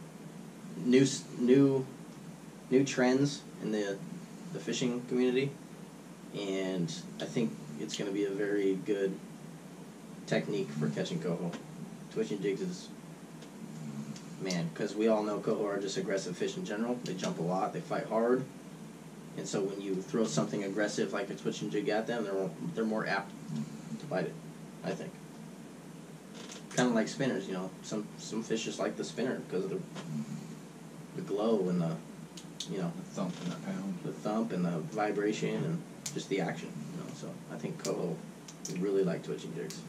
new trends in the fishing community, and I think it's going to be a very good technique for catching coho. Twitching jigs is, man, because we all know coho are just aggressive fish in general. They jump a lot, they fight hard, and so when you throw something aggressive like a twitching jig at them, they're more apt to bite it, I think. Kind of like spinners, you know. Some fish just like the spinner because of the glow and the, you know, The thump and that pound. the thump and the vibration and just the action, you know. So I think coho really like twitching jigs.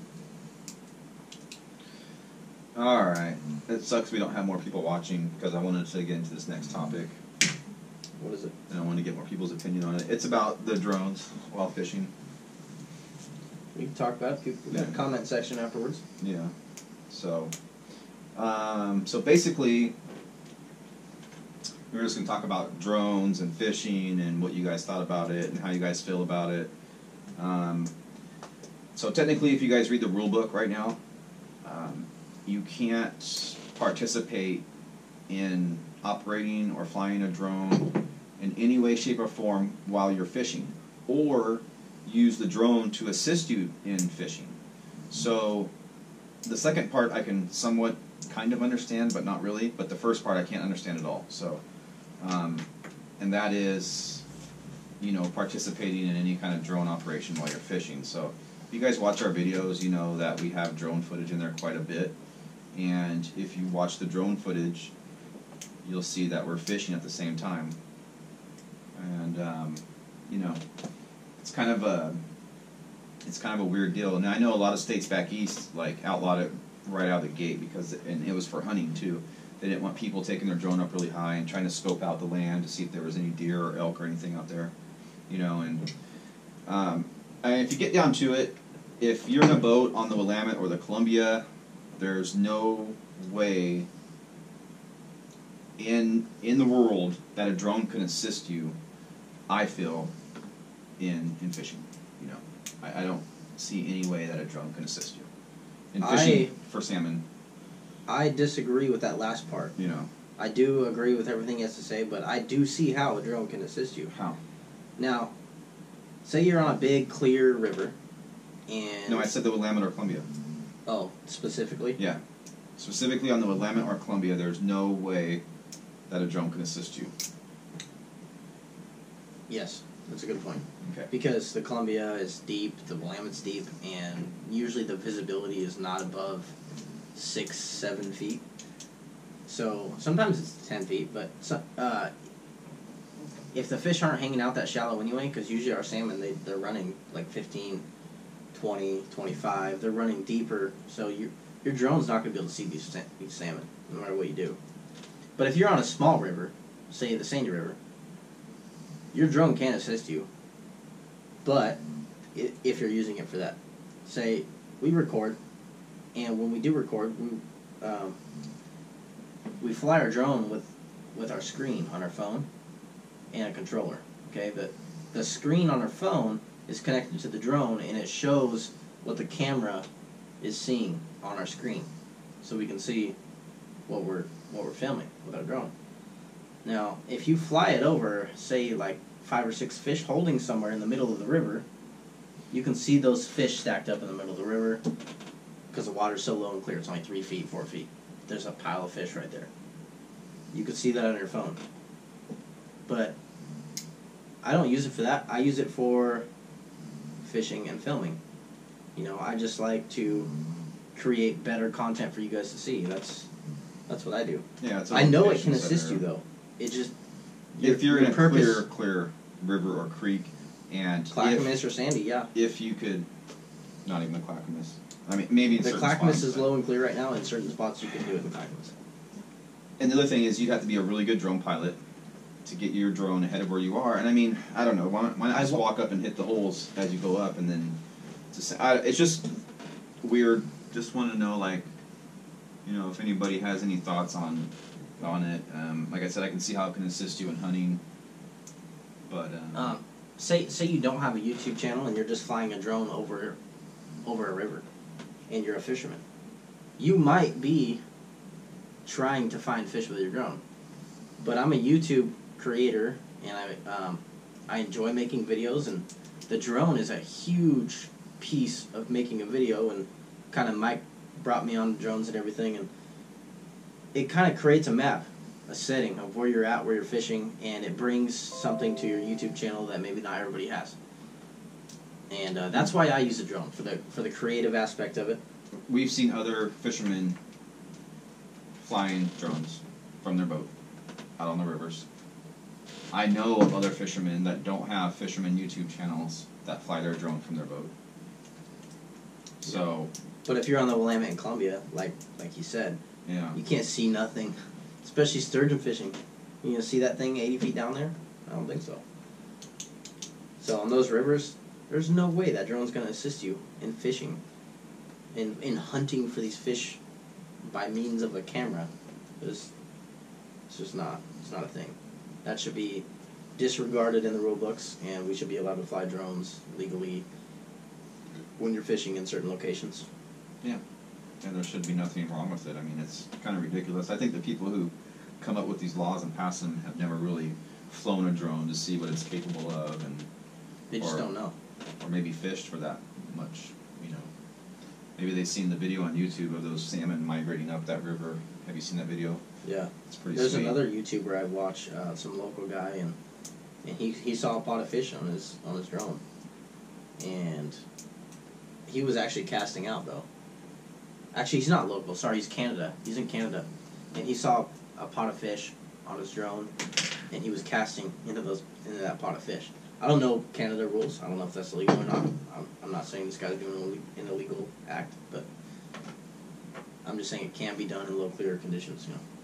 All right. It sucks we don't have more people watching because I wanted to get into this next topic. What is it? And I want to get more people's opinion on it. It's about the drones while fishing. We can talk about it. We've got a comment section afterwards. Yeah. So, so basically, we're just going to talk about drones and fishing and what you guys thought about it and how you guys feel about it. So technically, if you guys read the rule book right now, you can't participate in operating or flying a drone in any way, shape, or form while you're fishing, or use the drone to assist you in fishing. So the second part I can somewhat kind of understand, but not really. But the first part I can't understand at all. So, and that is, you know, participating in any kind of drone operation while you're fishing. So if you guys watch our videos, you know that we have drone footage in there quite a bit. And if you watch the drone footage, you'll see that we're fishing at the same time. And you know, it's kind of a weird deal. And I know a lot of states back east like outlawed it right out of the gate because it was for hunting too. They didn't want people taking their drone up really high and trying to scope out the land to see if there was any deer or elk or anything out there, you know. And if you get down to it, if you're in a boat on the Willamette or the Columbia, there's no way in the world that a drone can assist you, I feel, in fishing. You know, I don't see any way that a drone can assist you in fishing for salmon. I disagree with that last part. You know, I do agree with everything he has to say, but I do see how a drone can assist you. how? Now, say you're on a big, clear river, and... No, I said the Willamette or Columbia. Oh, specifically? Yeah. Specifically on the Willamette or Columbia, there's no way that a drone can assist you. Yes, that's a good point. Okay. Because the Columbia is deep, the Willamette's deep, and usually the visibility is not above 6-7 feet. So sometimes it's 10 feet, but if the fish aren't hanging out that shallow anyway, because usually our salmon, they're running like 15, 20, 25, they're running deeper, so your drone's not going to be able to see these salmon, no matter what you do. But if you're on a small river, say the Sandy River, your drone can assist you, but if you're using it for that. Say, we record, and when we do record, we fly our drone with our screen on our phone and a controller, okay? The screen on our phone is connected to the drone, and it shows what the camera is seeing on our screen, so we can see what we're filming with our drone. Now, if you fly it over, say like 5 or 6 fish holding somewhere in the middle of the river, you can see those fish stacked up in the middle of the river because the water's so low and clear. It's only 3 feet, 4 feet. There's a pile of fish right there. You could see that on your phone. But I don't use it for that. I use it for fishing and filming. You know, I just like to create better content for you guys to see. That's what I do. Yeah, it's I know it can assist you though. It just if you're in a purpose, clear river or creek, and Clackamas or Sandy, yeah. If you could, not even the Clackamas. I mean, maybe in the certain Clackamas spots, is low and clear right now. In certain spots, you can do it in Clackamas. And the other thing is, you'd have to be a really good drone pilot to get your drone ahead of where you are. And I mean, I don't know. Why not just walk up and hit the holes as you go up, and then it's just weird. Just want to know, like, you know, if anybody has any thoughts on it. Like I said, I can see how it can assist you in hunting. But say you don't have a YouTube channel and you're just flying a drone over a river, and you're a fisherman. You might be trying to find fish with your drone, but I'm a YouTube creator, and I enjoy making videos, and the drone is a huge piece of making a video, and kind of Mike brought me on drones and everything, and it kind of creates a map, a setting of where you're at, where you're fishing, and it brings something to your YouTube channel that maybe not everybody has. And that's why I use a drone, for the creative aspect of it. We've seen other fishermen flying drones from their boat out on the rivers. I know of other fishermen that don't have fishermen YouTube channels that fly their drone from their boat. So, but if you're on the Willamette in Columbia, like you said, yeah, you can't see nothing, especially sturgeon fishing. You gonna see that thing 80 feet down there? I don't think so. So on those rivers, there's no way that drone's gonna assist you in fishing, in hunting for these fish by means of a camera. It's just not. It's not a thing. That should be disregarded in the rule books, and we should be allowed to fly drones legally when you're fishing in certain locations. Yeah. And there should be nothing wrong with it. I mean, it's kind of ridiculous. I think the people who come up with these laws and pass them have never really flown a drone to see what it's capable of, and they just don't know. Or maybe fished for that much, you know. Maybe they've seen the video on YouTube of those salmon migrating up that river. Have you seen that video? Yeah. It's pretty There's sweet. another YouTuber I watch, some local guy, and he saw a pot of fish on his drone. And he was actually casting out, though. Actually, he's not local. Sorry, he's Canada. He's in Canada. And he saw a pot of fish on his drone, and he was casting into that pot of fish. I don't know Canada rules. I don't know if that's illegal or not. I'm not saying this guy's doing an illegal act, but I'm just saying it can be done in low clear conditions,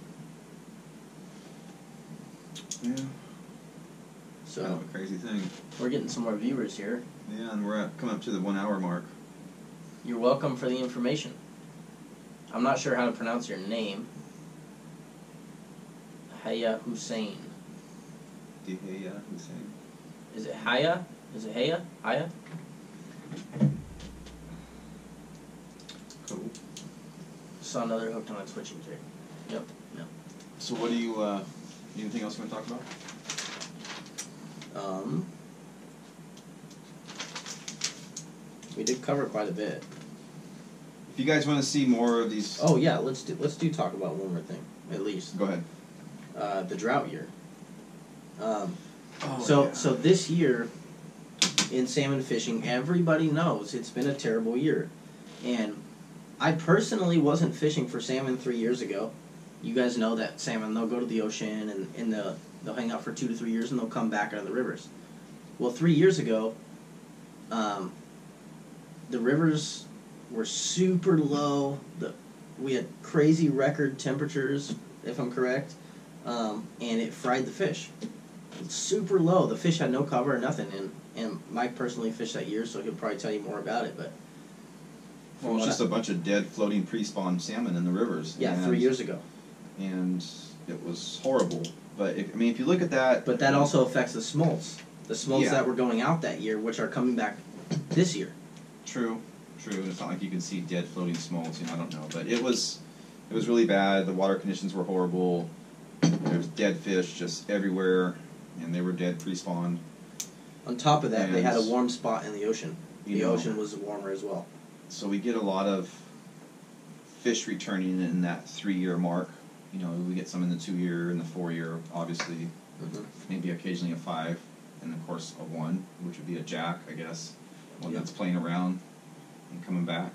you know. Yeah. So kind of a crazy thing. We're getting some more viewers here. Yeah, and we're coming up to the 1 hour mark. You're welcome for the information. I'm not sure how to pronounce your name. Haya Hussein. Dihaya Hussein. Is it Haya? Is it Haya? Haya? Cool. Saw another hooked on a twitching jig. Yep. Yep. So what do you, anything else you want to talk about? We did cover quite a bit. If you guys want to see more of these... Oh yeah, let's do talk about one more thing, at least. Go ahead. The drought year. Yeah. So this year in salmon fishing, everybody knows it's been a terrible year. And I personally wasn't fishing for salmon 3 years ago. You guys know that salmon, they'll go to the ocean and they'll hang out for 2 to 3 years and they'll come back out of the rivers. Well, 3 years ago, the rivers were super low. We had crazy record temperatures, if I'm correct, and it fried the fish. It's super low. The fish had no cover or nothing, and Mike personally fished that year, so he'll probably tell you more about it. But well, it's just a bunch of dead, floating, pre-spawned salmon in the rivers. Yeah, 3 years ago. And it was horrible. But if you look at that... But that also affects the smolts. The smolts that were going out that year, which are coming back this year. True. It's not like you can see dead floating smolts. I don't know, but it was really bad. The water conditions were horrible. There was dead fish just everywhere, and they were dead pre-spawned. On top of that, they had a warm spot in the ocean. The know, ocean was warmer as well. So we get a lot of fish returning in that 3-year mark. We get some in the 2-year and the 4-year, obviously. Mm-hmm. Maybe occasionally a 5. and of course a one, which would be a jack, I guess, one Yep. that's playing around and coming back.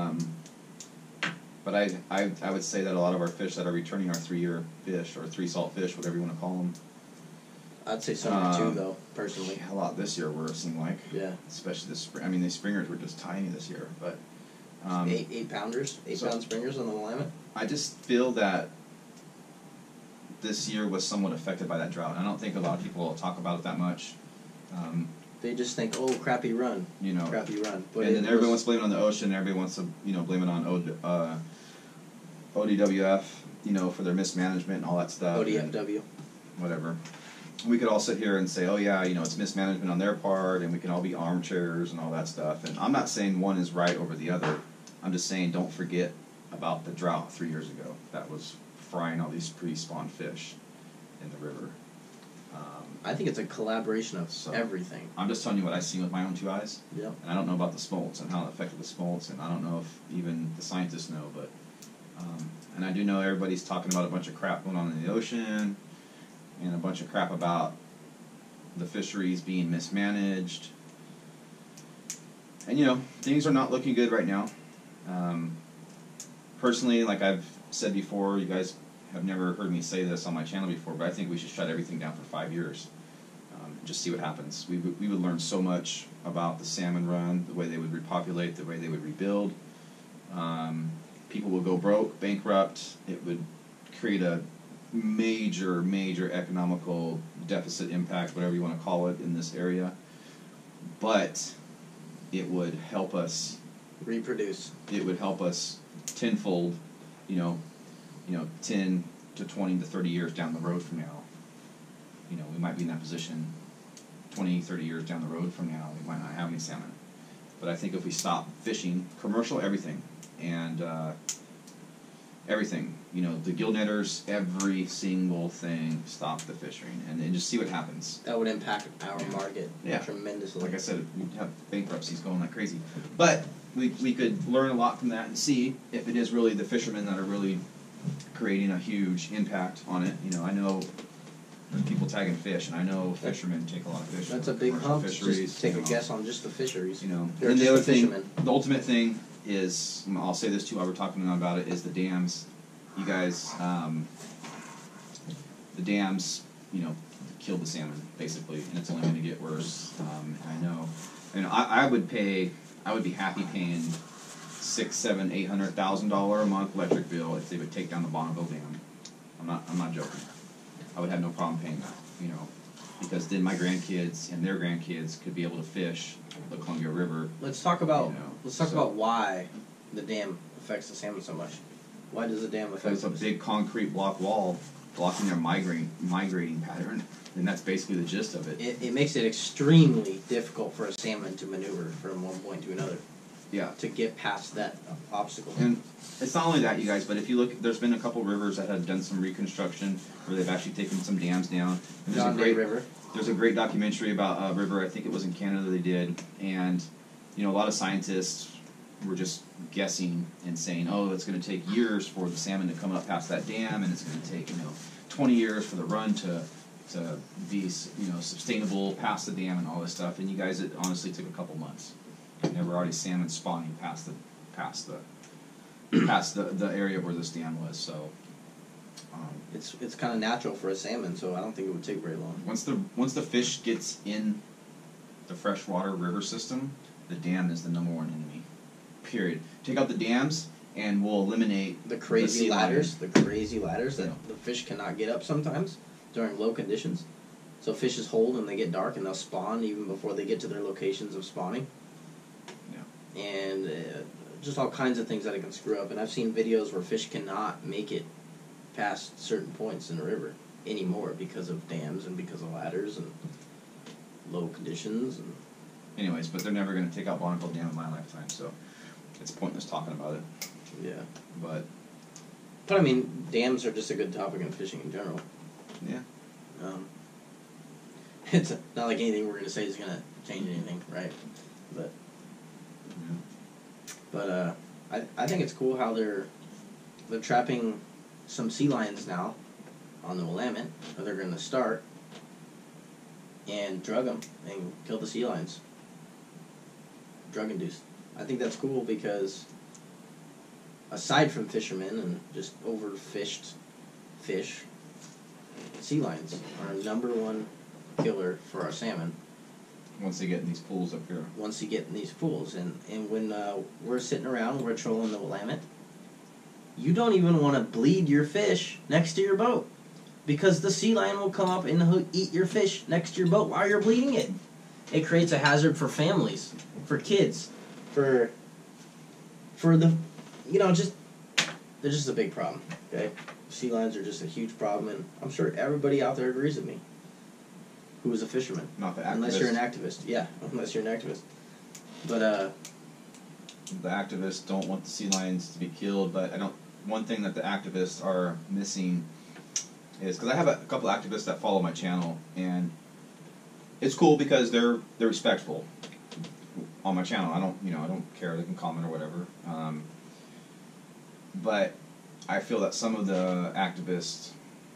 But I would say that a lot of our fish that are returning are 3-year fish or 3 salt fish, whatever you want to call them. I'd say some too, though, personally. A lot this year, it seemed like. Yeah. Especially this spring. I mean, these springers were just tiny this year, but. 8-pounders, 8-pound springers on the Willamette. I just feel that this year was somewhat affected by that drought. I don't think a lot of people will talk about it that much. They just think, oh, crappy run. You know. Crappy run. But and then everybody wants to blame it on the ocean. Everybody wants to, blame it on ODWF, for their mismanagement and all that stuff. ODFW. Whatever. We could all sit here and say, oh yeah, it's mismanagement on their part, and we can all be armchairs and all that stuff. And I'm not saying one is right over the other. I'm just saying don't forget about the drought 3 years ago that was frying all these pre-spawned fish in the river. I think it's a collaboration of everything. I'm just telling you what I've seen with my own 2 eyes. Yep. And I don't know about the smolts and how it affected the smolts, and I don't know if even the scientists know, but and I do know everybody's talking about a bunch of crap going on in the ocean and a bunch of crap about the fisheries being mismanaged. And things are not looking good right now. Personally, like I've said before, you guys have never heard me say this on my channel before, but I think we should shut everything down for 5 years. Just see what happens. We would learn so much about the salmon run, the way they would repopulate, the way they would rebuild. People would go broke, bankrupt. It would create a major economical deficit impact, whatever you want to call it, in this area. But it would help us reproduce. It would help us tenfold, 10 to 20 to 30 years down the road from now. We might be in that position 20, 30 years down the road from now. We might not have any salmon. But I think if we stop fishing, commercial, everything, and everything, the gill netters, every single thing, stop the fishing, and then just see what happens. That would impact our market tremendously. Like I said, we'd have bankruptcies going like crazy. But we could learn a lot from that and see if it is really the fishermen that are really creating a huge impact on it. I know there's people tagging fish, and I know fishermen take a lot of fish. That's a big hump. Fisheries, just take a guess on just the fisheries. And the other thing, the ultimate thing is, I'll say this too while we're talking about it, is the dams. You guys, the dams, killed the salmon basically, and it's only going to get worse. I know. I would be happy paying $600,000, $700,000, $800,000 a month electric bill if they would take down the Bonneville Dam. I'm not joking. I would have no problem paying that, because then my grandkids and their grandkids could be able to fish the Columbia River. Let's talk about about why the dam affects the salmon so much. Why does the dam affect? It's a big concrete block wall blocking their migrating pattern, and that's basically the gist of it. It makes it extremely difficult for a salmon to maneuver from one point to another. Yeah. To get past that obstacle. And it's not only that, you guys, but if you look, there's been a couple rivers that have done some reconstruction where they've actually taken some dams down. And there's a great documentary about a river, I think it was in Canada they did, and a lot of scientists were just guessing and saying, oh, it's going to take years for the salmon to come up past that dam, and it's going to take 20 years for the run to be sustainable past the dam and all this stuff. And you guys, it honestly took a couple months. And there were already salmon spawning past the area where this dam was. So it's kind of natural for a salmon, so I don't think it would take very long. Once the fish gets in the freshwater river system, the dam is the #1 enemy. Period. Take out the dams, and we'll eliminate the crazy ladders. The crazy ladders that the fish cannot get up sometimes during low conditions. So fish is hold and they get dark, and they'll spawn even before they get to their locations of spawning. And just all kinds of things that it can screw up. And I've seen videos where fish cannot make it past certain points in the river anymore because of dams and because of ladders and low conditions. And anyways, but they're never going to take out Bonneville Dam in my lifetime, so it's pointless talking about it. Yeah. But I mean, dams are just a good topic in fishing in general. Yeah. It's not like anything we're going to say is going to change anything, right? But I think it's cool how they're trapping some sea lions now on the Willamette, or they're going to start. and drug them and kill the sea lions. Drug induced. I think that's cool because aside from fishermen and just overfished fish, sea lions are number one killer for our salmon. Once they get in these pools up here. Once you get in these pools. And when we're sitting around, we're trolling the Willamette, you don't even want to bleed your fish next to your boat. Because the sea lion will come up and eat your fish next to your boat while you're bleeding it. It creates a hazard for families, for kids, for the, just, they're just a big problem, okay? Sea lions are just a huge problem, and I'm sure everybody out there agrees with me who is a fisherman. Not the activist. Unless you're an activist. Yeah, unless you're an activist. But, the activists don't want the sea lions to be killed, but one thing that the activists are missing is, because I have a couple activists that follow my channel, and it's cool because they're respectful on my channel. I don't care. They can comment or whatever. But I feel that some of the activists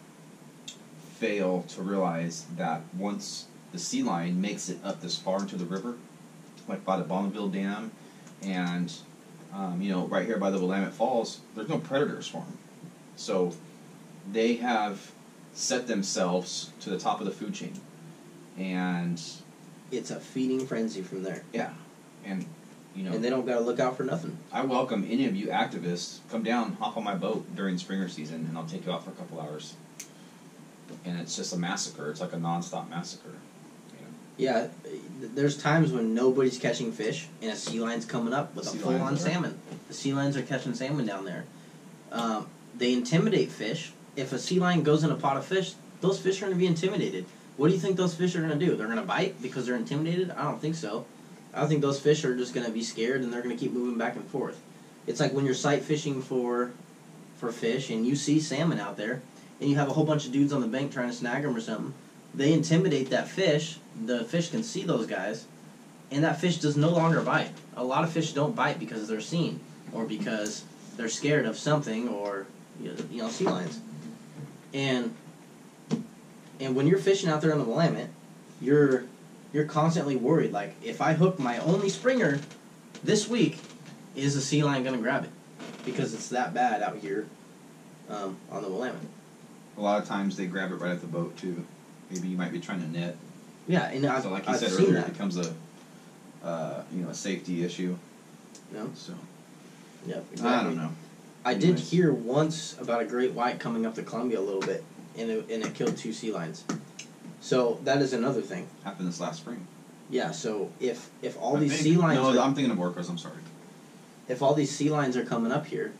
fail to realize that once the sea lion makes it up this far into the river, like by the Bonneville Dam, and right here by the Willamette Falls, there's no predators for them. So they have set themselves to the top of the food chain, and it's a feeding frenzy from there. Yeah, and and they don't got to look out for nothing. I welcome any of you activists. Come down, hop on my boat during springer season, and I'll take you out for a couple hours. And it's just a massacre. It's like a non-stop massacre. Yeah, there's times when nobody's catching fish, and a sea lion's coming up with a full-on salmon. The sea lions are catching salmon down there. They intimidate fish. If a sea lion goes in a pot of fish, those fish are going to be intimidated. What do you think those fish are going to do? They're going to bite because they're intimidated? I don't think so. I think those fish are just going to be scared, and they're going to keep moving back and forth. It's like when you're sight fishing for fish, and you see salmon out there, and you have a whole bunch of dudes on the bank trying to snag them or something. They intimidate that fish. The fish can see those guys, and that fish does no longer bite. A lot of fish don't bite because they're seen, or because they're scared of something, or sea lions. And when you're fishing out there on the Willamette, you're constantly worried. Like, if I hook my only springer this week, is a sea lion going to grab it? Because it's that bad out here on the Willamette. A lot of times they grab it right at the boat too. Maybe you might be trying to net. Yeah, and so like you said earlier, it becomes a safety issue. No. So. Yep. Exactly. I don't know. I did hear once about a great white coming up the Columbia a little bit, and it killed 2 sea lions. So that is another thing. Happened this last spring. Yeah. So if all these sea lions. No, I'm thinking of orcas. I'm sorry. If all these sea lions are coming up here,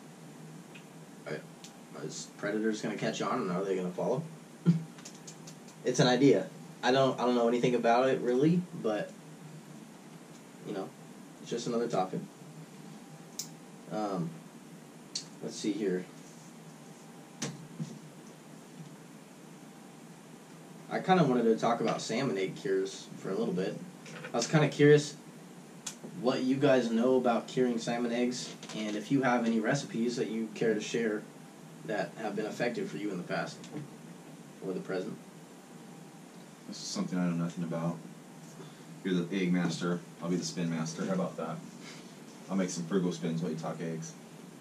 is predators going to catch on, and are they going to follow? It's an idea. I don't know anything about it really, but it's just another topic. Let's see here. I kind of wanted to talk about salmon egg cures for a little bit. I was kind of curious what you guys know about curing salmon eggs, and if you have any recipes that you care to share that have been effective for you in the past or the present. This is something I know nothing about. You're the egg master. I'll be the spin master. How about that? I'll make some frugal spins while you talk eggs.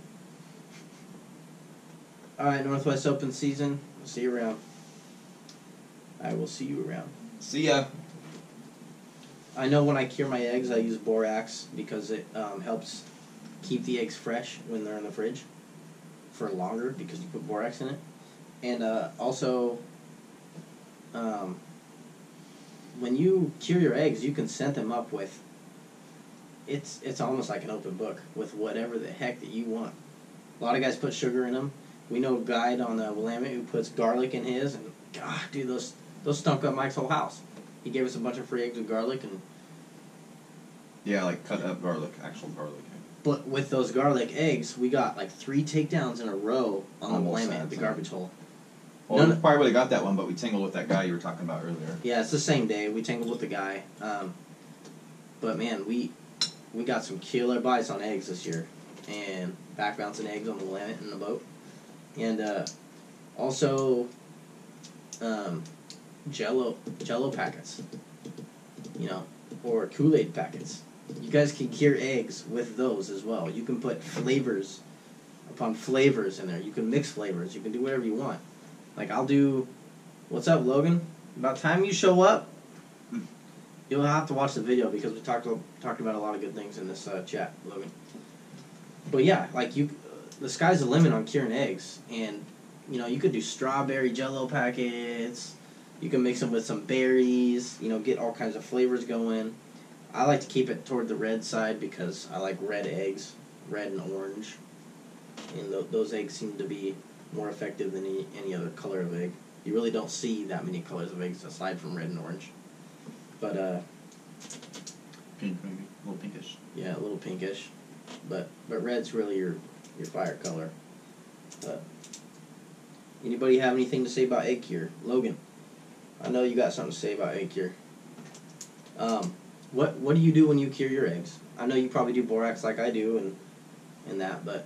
Alright, Northwest Open season. We'll see you around. I will see you around. See ya. I know when I cure my eggs, I use borax because it helps keep the eggs fresh when they're in the fridge for longer because you put borax in it. And also, when you cure your eggs, you can set them up with, it's almost like an open book with whatever the heck that you want. A lot of guys put sugar in them. We know a guy on the Willamette who puts garlic in his, and God, dude, those stunk up Mike's whole house. He gave us a bunch of free eggs with garlic, and yeah, like cut up garlic, actual garlic. But with those garlic eggs, we got like 3 takedowns in a row on the Willamette at the garbage hole. Well, we probably would have got that one, but we tangled with that guy you were talking about earlier. Yeah, it's the same day. We tangled with the guy. But man, we got some killer bites on eggs this year, and back bouncing eggs on the Willamette in the boat. And also, Jello packets, you know, or Kool-Aid packets. You guys can cure eggs with those as well. You can put flavors upon flavors in there. You can mix flavors. You can do whatever you want. Like I'll do. What's up, Logan? About time you show up. You'll have to watch the video because we talked about a lot of good things in this chat, Logan. But yeah, like the sky's the limit on curing eggs, and you know you could do strawberry Jello packets. You can mix them with some berries. You know, get all kinds of flavors going. I like to keep it toward the red side because I like red eggs, red and orange, and those eggs seem to be more effective than any other color of egg. You really don't see that many colors of eggs aside from red and orange. But pink maybe, a little pinkish. Yeah, a little pinkish, but red's really your fire color. But anybody have anything to say about egg cure? Logan, I know you got something to say about egg cure. What do you do when you cure your eggs? I know you probably do borax like I do and that, but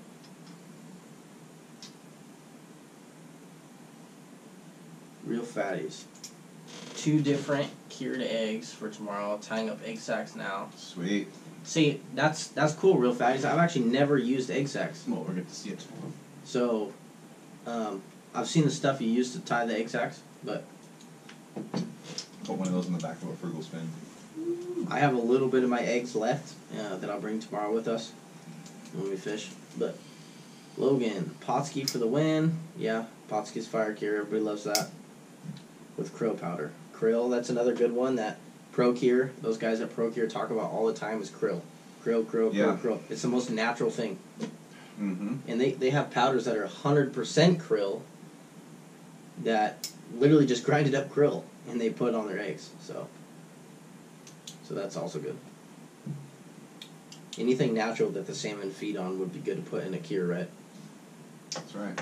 real fatties. 2 different cured eggs for tomorrow. Tying up egg sacs now. Sweet. See, that's cool, real fatties. I've actually never used egg sacs. Well, we're going to see it tomorrow. So, I've seen the stuff you use to tie the egg sacs, but Put one of those in the back of a frugal spin. I have a little bit of my eggs left that I'll bring tomorrow with us when we fish. But Logan, Potsky for the win. Yeah, Potsky's fire cure. Everybody loves that. With krill powder. Krill, that's another good one that ProCure, those guys at ProCure talk about all the time is krill. Krill. It's the most natural thing. Mm-hmm. And they have powders that are 100% krill that literally just grinded up krill and they put on their eggs. So that's also good. Anything natural that the salmon feed on would be good to put in a cure, right? That's right.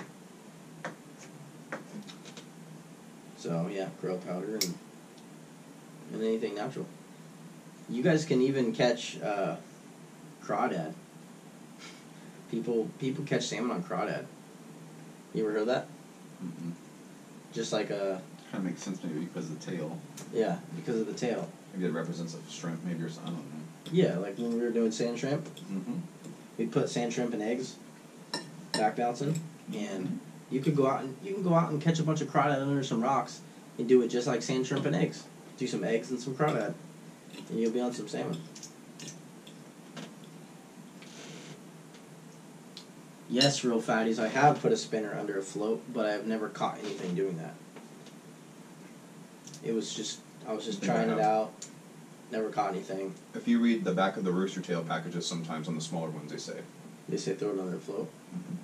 So yeah, krill powder and anything natural. You guys can even catch crawdad. People catch salmon on crawdad. You ever heard that? Mm-hmm. Just like a. Kind of makes sense maybe because of the tail. Yeah, because of the tail. Maybe it represents a shrimp, maybe, or something. I don't know. Yeah, like when we were doing sand shrimp. Mm-hmm. We'd put sand shrimp and eggs, back bouncing, and you can go out and catch a bunch of crawdad under some rocks and do it just like sand shrimp and eggs. Do some eggs and some crawdad, and you'll be on some salmon. Yes, real fatties, I have put a spinner under a float, but I have never caught anything doing that. I was just trying it out. Never caught anything. If you read the back of the rooster tail packages, sometimes on the smaller ones they say. They say throw it under a float. Mm-hmm.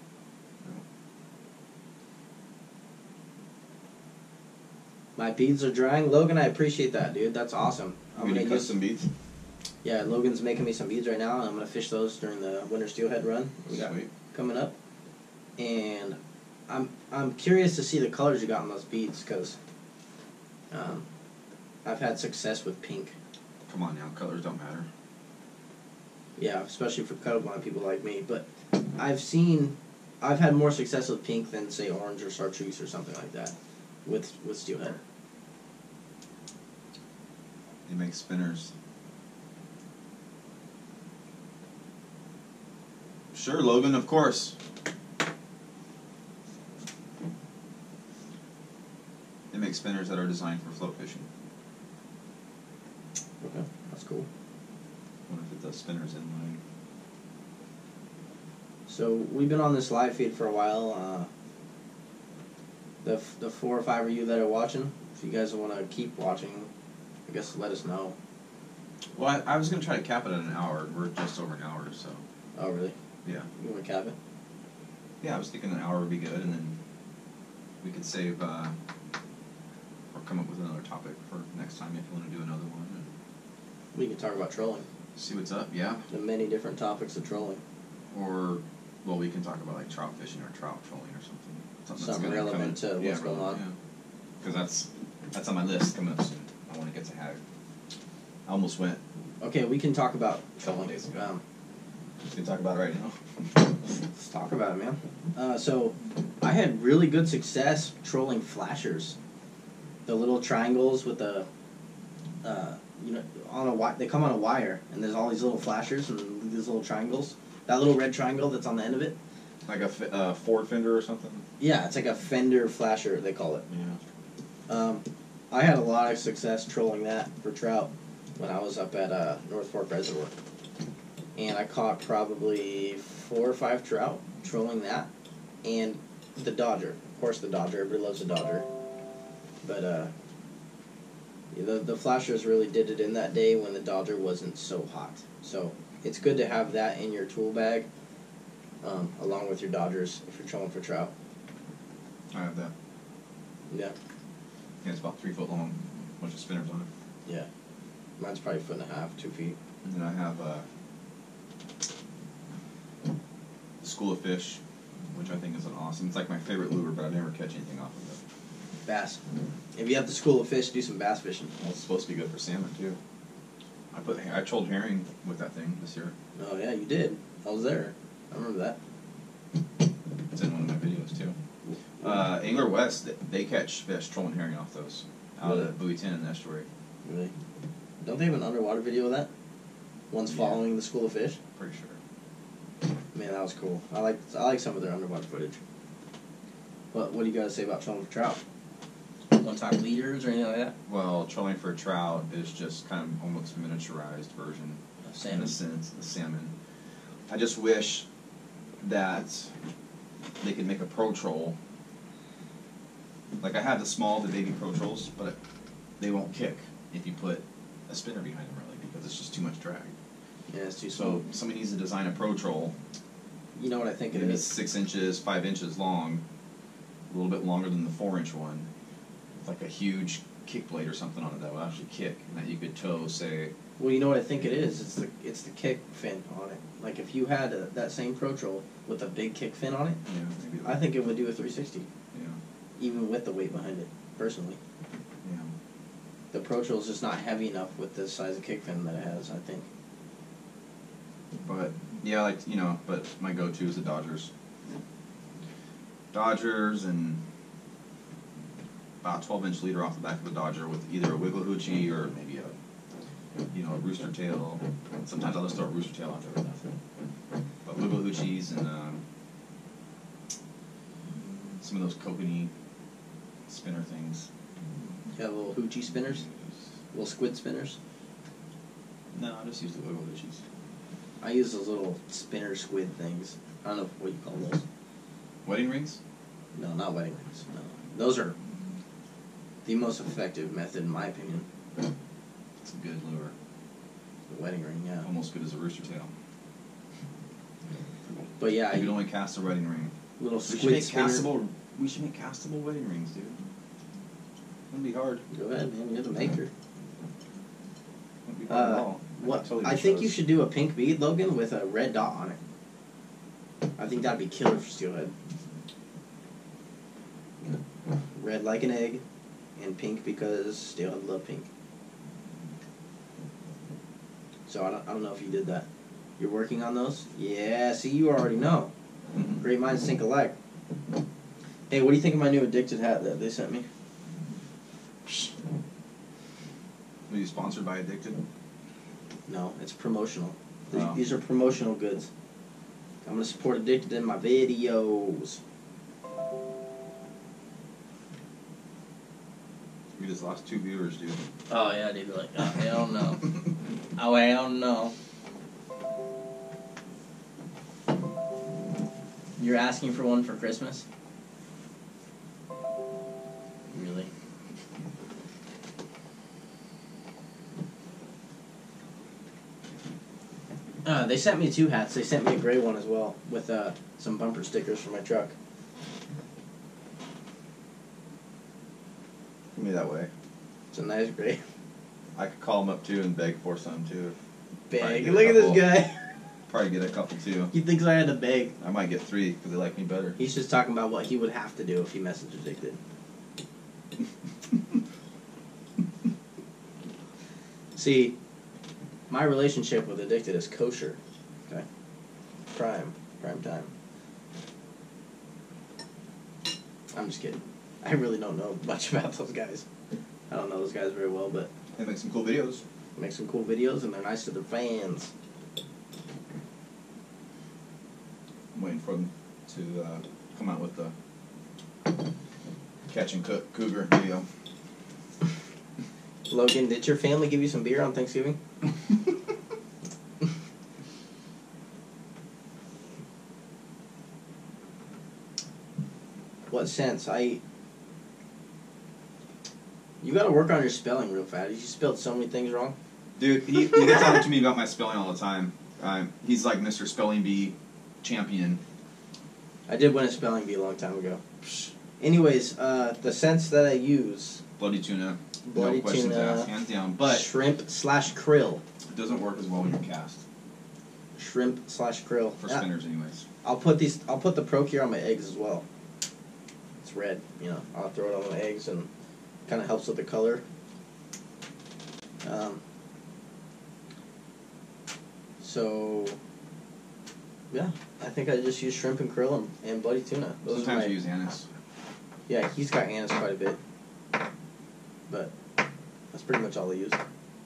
My beads are drying. Logan, I appreciate that, dude. That's awesome. I'm going to cut some beads? Yeah, Logan's making me some beads right now, and I'm going to fish those during the winter steelhead run we got coming up. And I'm curious to see the colors you got on those beads, because I've had success with pink. Come on now, colors don't matter. Yeah, especially for colorblind people like me. But I've had more success with pink than, say, orange or chartreuse or something like that with steelhead. They make spinners. Sure, Logan, of course. They make spinners that are designed for float fishing. Okay, that's cool. I wonder if it does spinners in line. So we've been on this live feed for a while. The 4 or 5 of you that are watching, if you guys want to keep watching, I guess let us know. Well, I was going to try to cap it at an hour. We're just over an hour, so. Oh, really? Yeah. You want to cap it? Yeah, I was thinking an hour would be good, and then we could save, or come up with another topic for next time if you want to do another one. And we can talk about trolling. see what's up, yeah. The many different topics of trolling. Or, well, we can talk about like trout fishing or trout trolling or something. Something relevant to what's going on. Yeah. Because that's on my list coming up soon. I want to get to have. I almost went. Okay, we can talk about trolling. Days ago. We can talk about it right now. Let's talk about it, man. So, I had really good success trolling flashers. The little triangles with the, you know, they come on a wire, and there's all these little flashers and these little triangles. That little red triangle that's on the end of it. Like a Ford fender or something? Yeah, it's like a fender flasher, they call it. Yeah. I had a lot of success trolling that for trout when I was up at North Fork Reservoir. And I caught probably 4 or 5 trout trolling that. And the Dodger. Of course the Dodger. Everybody loves the Dodger. But the flashers really did it in that day when the Dodger wasn't so hot. So it's good to have that in your tool bag along with your Dodgers if you're trolling for trout. I have that. Yeah. Yeah, it's about 3 foot long. Bunch of spinners on it. Yeah. Mine's probably 1.5 feet, 2 feet. And then I have School of Fish, which I think is an awesome. It's like my favorite lure, but I never catch anything off of it. Bass. If you have the School of Fish, do some bass fishing. Well, it's supposed to be good for salmon too. I trolled herring with that thing this year. Oh yeah, you did. I was there. I remember that. It's in one of my videos too. Angler West, they catch fish trolling herring off those out Really? of Buoy 10 in the estuary. Really? Don't they have an underwater video of that? One's Yeah. following the School of Fish. Pretty sure. Man, that was cool. I like some of their underwater footage. What do you guys say about trolling for trout? Want to talk leaders or anything like that? Well, trolling for trout is just kind of almost miniaturized version, in Salmon. a sense, the salmon. I just wish that they could make a pro troll. Like I have the baby pro trolls, but they won't kick if you put a spinner behind them, really, because it's just too much drag. Yeah, it's too small. So somebody needs to design a pro troll. You know what I think it Maybe is? 6 inches, 5 inches long, a little bit longer than the 4-inch one, with like a huge kick blade or something on it that will actually kick, and that you could tow, say. Well, you know what I think it is? It's the kick fin on it. Like if you had that same Pro Troll with a big kick fin on it, Yeah, maybe. I think it would do a 360, Yeah. even with the weight behind it. Personally, Yeah. the Pro Troll's just not heavy enough with the size of kick fin that it has. I think. But yeah, but my go-to is the Dodgers. Dodgers and about 12-inch leader off the back of the Dodger with either a wiggle hoochie or maybe a rooster tail. Sometimes I'll just throw a rooster tail out there with nothing. But wiggle hoochies and some of those kokanee spinner things. You got little hoochie spinners, little squid spinners. No, I just use the wiggle hoochies. I use those little spinner squid things. I don't know what you call those. Wedding rings? No, not wedding rings. No, those are the most effective method, in my opinion. It's a good lure. The wedding ring, yeah. Almost good as a rooster tail. But yeah, You can only cast a wedding ring. little We should squid make spinner. We should make castable wedding rings, dude. Wouldn't be hard. Go ahead, man. You're the maker. Wouldn't be hard at all. I think you should do a pink bead, Logan, with a red dot on it. I think that'd be killer for steelhead. Red like an egg, and pink because steelhead love pink. So I don't know if you did that. You're working on those? Yeah, see, you already know. Mhm. Great minds think alike. Hey, what do you think of my new Addicted hat that they sent me? Were you sponsored by Addicted? No, it's promotional. Oh. These are promotional goods. I'm going to support Addicted in my videos. We just lost 2 viewers, dude. Oh, yeah, dude. Like, oh, hell no. Oh, hell no. You're asking for one for Christmas? Really? They sent me 2 hats. They sent me a gray one as well with some bumper stickers for my truck. Give me that way. It's a nice gray I could call them up too and beg for some too. bag. get a Look at this couple. guy. Probably get a couple too. He thinks I had to beg. I might get 3 because they like me better. He's just talking about what he would have to do if he messaged Addicted. See, my relationship with Addicted is kosher. Okay? Prime time. I'm just kidding. I really don't know much about those guys. I don't know those guys very well, but They make some cool videos. make some cool videos and they're nice to their fans. I'm waiting for them to come out with the catch and cook cougar video. Logan, did your family give you some beer on Thanksgiving? What sense? You gotta work on your spelling real fast. You spelled so many things wrong. Dude, he gets on to me about my spelling all the time. He's like Mr. Spelling Bee champion. I did win a spelling bee a long time ago. Anyways, the sense that I use, Bloody tuna. Bloody No questions tuna, asked, hands down. But shrimp/krill. it doesn't work as well when you cast. Shrimp/krill. For spinners, anyways. I'll put the Pro Cure on my eggs as well. It's red, you know. I'll throw it on my eggs and kind of helps with the color. So, yeah, I think I just use shrimp and krill and bloody tuna. Those are Sometimes my, you use anise. Yeah, he's got anise quite a bit, but that's pretty much all I use.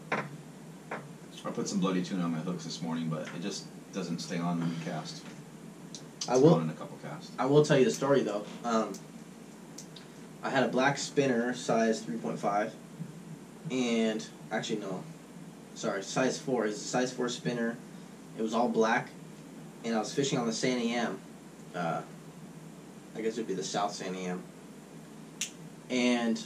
I put some bloody tuna on my hooks this morning, but it just doesn't stay on when you cast. I It's will. gone in a couple casts. I will tell you the story though. I had a black spinner, size 3.5, and actually no, sorry, size 4. It's a size 4 spinner. It was all black, and I was fishing on the San Am. I guess it would be the South San Am. And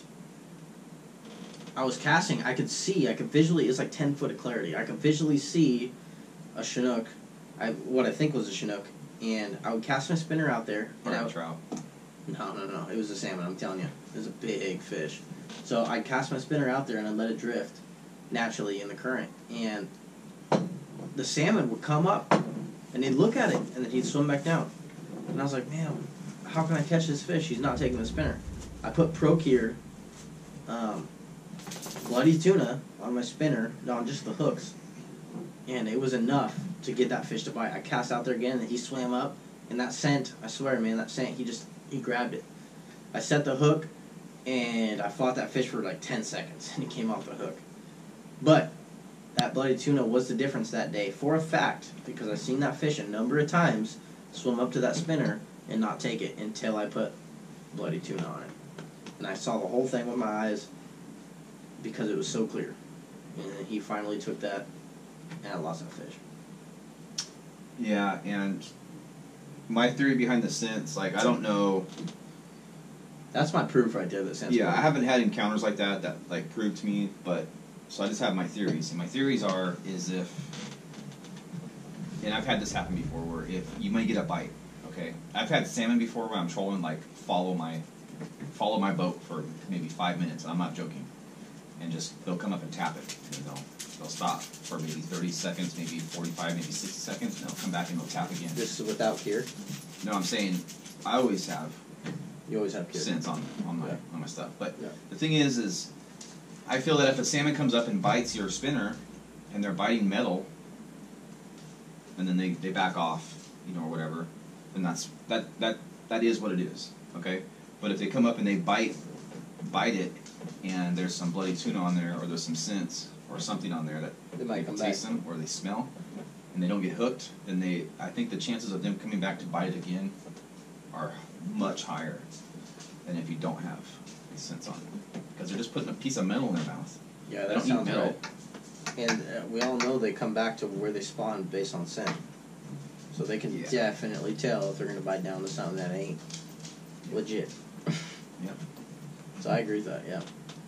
I was casting. I could visually. It's like 10 foot of clarity. I could visually see a Chinook. What I think was a Chinook, and I would cast my spinner out there. Or And a trout. No. It was a salmon, I'm telling you. It was a big fish. So I'd cast my spinner out there and I'd let it drift naturally in the current. And the salmon would come up and he'd look at it and then he'd swim back down. And I was like, man, how can I catch this fish? He's not taking the spinner. I put Procure bloody tuna on my spinner, on just the hooks. And it was enough to get that fish to bite. I cast out there again and he swam up. And that scent, I swear, man, that scent, he grabbed it. I set the hook, and I fought that fish for like 10 seconds, and he came off the hook. But that bloody tuna was the difference that day, for a fact, because I've seen that fish a number of times swim up to that spinner and not take it until I put bloody tuna on it. And I saw the whole thing with my eyes because it was so clear. And he finally took that, and I lost that fish. Yeah, and my theory behind the scents, like, I don't know. That's my proof right there that scent's Yeah, good. I haven't had encounters like that like prove to me, but so I just have my theories. And my theories is if, and I've had this happen before, where if you might get a bite, okay? I've had salmon before where I'm trolling, like, follow my boat for maybe 5 minutes, and I'm not joking. And just, they'll come up and tap it, and they'll stop for maybe 30 seconds, maybe 45, maybe 60 seconds, and they'll come back and they'll tap again. This is without gear? No, I'm saying, I always have You always have gear. scents on Yeah. my stuff. But Yeah. the thing is I feel that if a salmon comes up and bites your spinner, and they're biting metal, and then they back off, you know, or whatever, then that is what it is, okay? But if they come up and they bite it, and there's some bloody tuna on there, or there's some scents or something on there that They might you come can taste back. them or they smell, and they don't get hooked, then I think the chances of them coming back to bite it again are much higher than if you don't have the scents on it, because they're just putting a piece of metal in their mouth. Yeah, They that don't eat sounds metal. right. And we all know they come back to where they spawn based on scent. So they can Yeah. definitely tell if they're going to bite down to something that ain't legit. Yep. So I agree with that, yeah.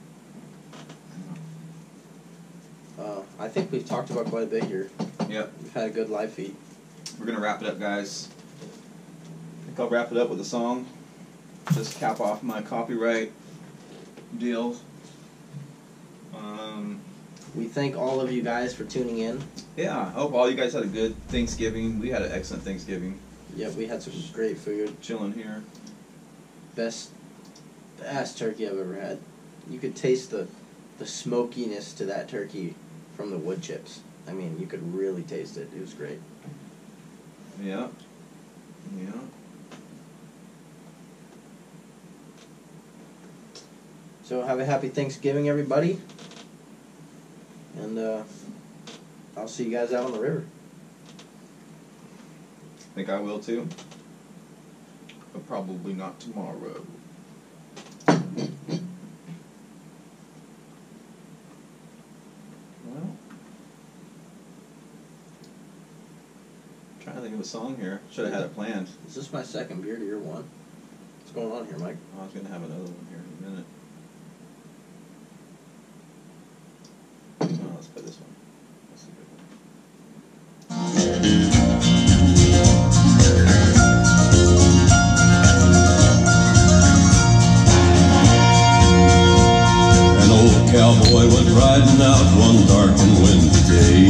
I think we've talked about quite a bit here. Yep. We've had a good live feed. We're gonna wrap it up, guys. I think I'll wrap it up with a song. Just cap off my copyright deal. We thank all of you guys for tuning in. Yeah, I hope all you guys had a good Thanksgiving. We had an excellent Thanksgiving. Yeah, we had some great food. Chilling here. Best turkey I've ever had. You could taste the smokiness to that turkey from the wood chips. I mean, you could really taste it. It was great. Yeah. Yeah. So have a happy Thanksgiving, everybody. And I'll see you guys out on the river. I think I will too. But probably not tomorrow. Well, trying to think of a song here. Should have had it planned. Is this my second beer to your one? What's going on here, Mike? I was going to have another one here in a minute. Oh, let's play this one. That's a good one. An old cowboy went riding out one dark and windy day.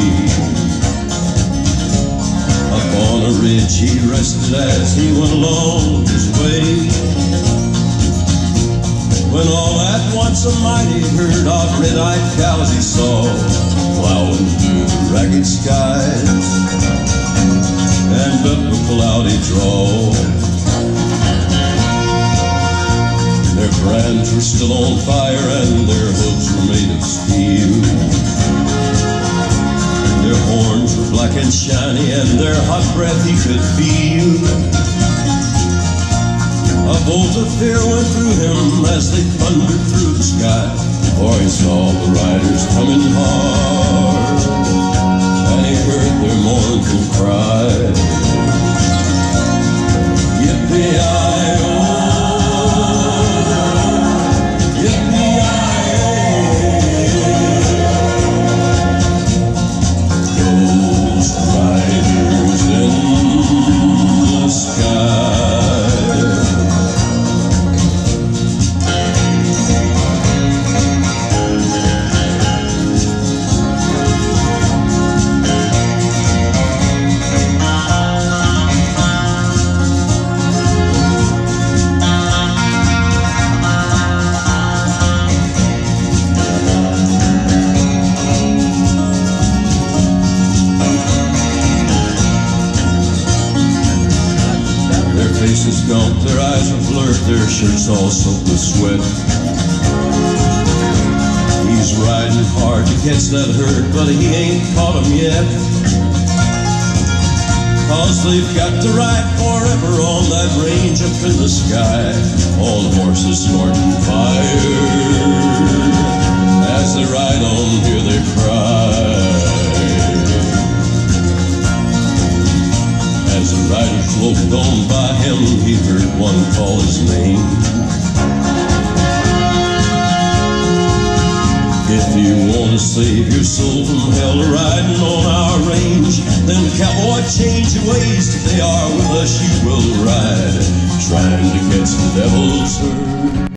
Up on a ridge he rested as he went along his way. When all at once a mighty herd of red-eyed cows he saw plowing through the ragged skies and up a cloudy draw. Their brands were still on fire and their hooves were made of steel. Their horns were black and shiny and their hot breath he could feel. A bolt of fear went through him as they thundered through the sky, for he saw the riders coming hard, and he heard their mournful cry. Yippee-yi-oh, yippee-yi-oh, ghost riders in the sky. Faces gaunt, their eyes are blurred, their shirts all soaked with sweat. He's riding hard to catch that herd, but he ain't caught 'em yet. 'Cause they've got to ride forever on that range up in the sky. All the horses snorting fire. As they ride on, hear they cry. As the riders loped on by him, he heard one call his name. If you want to save your soul from hell riding on our range, then cowboy, change your ways. If they are with us, you will ride, trying to catch the devil's herd.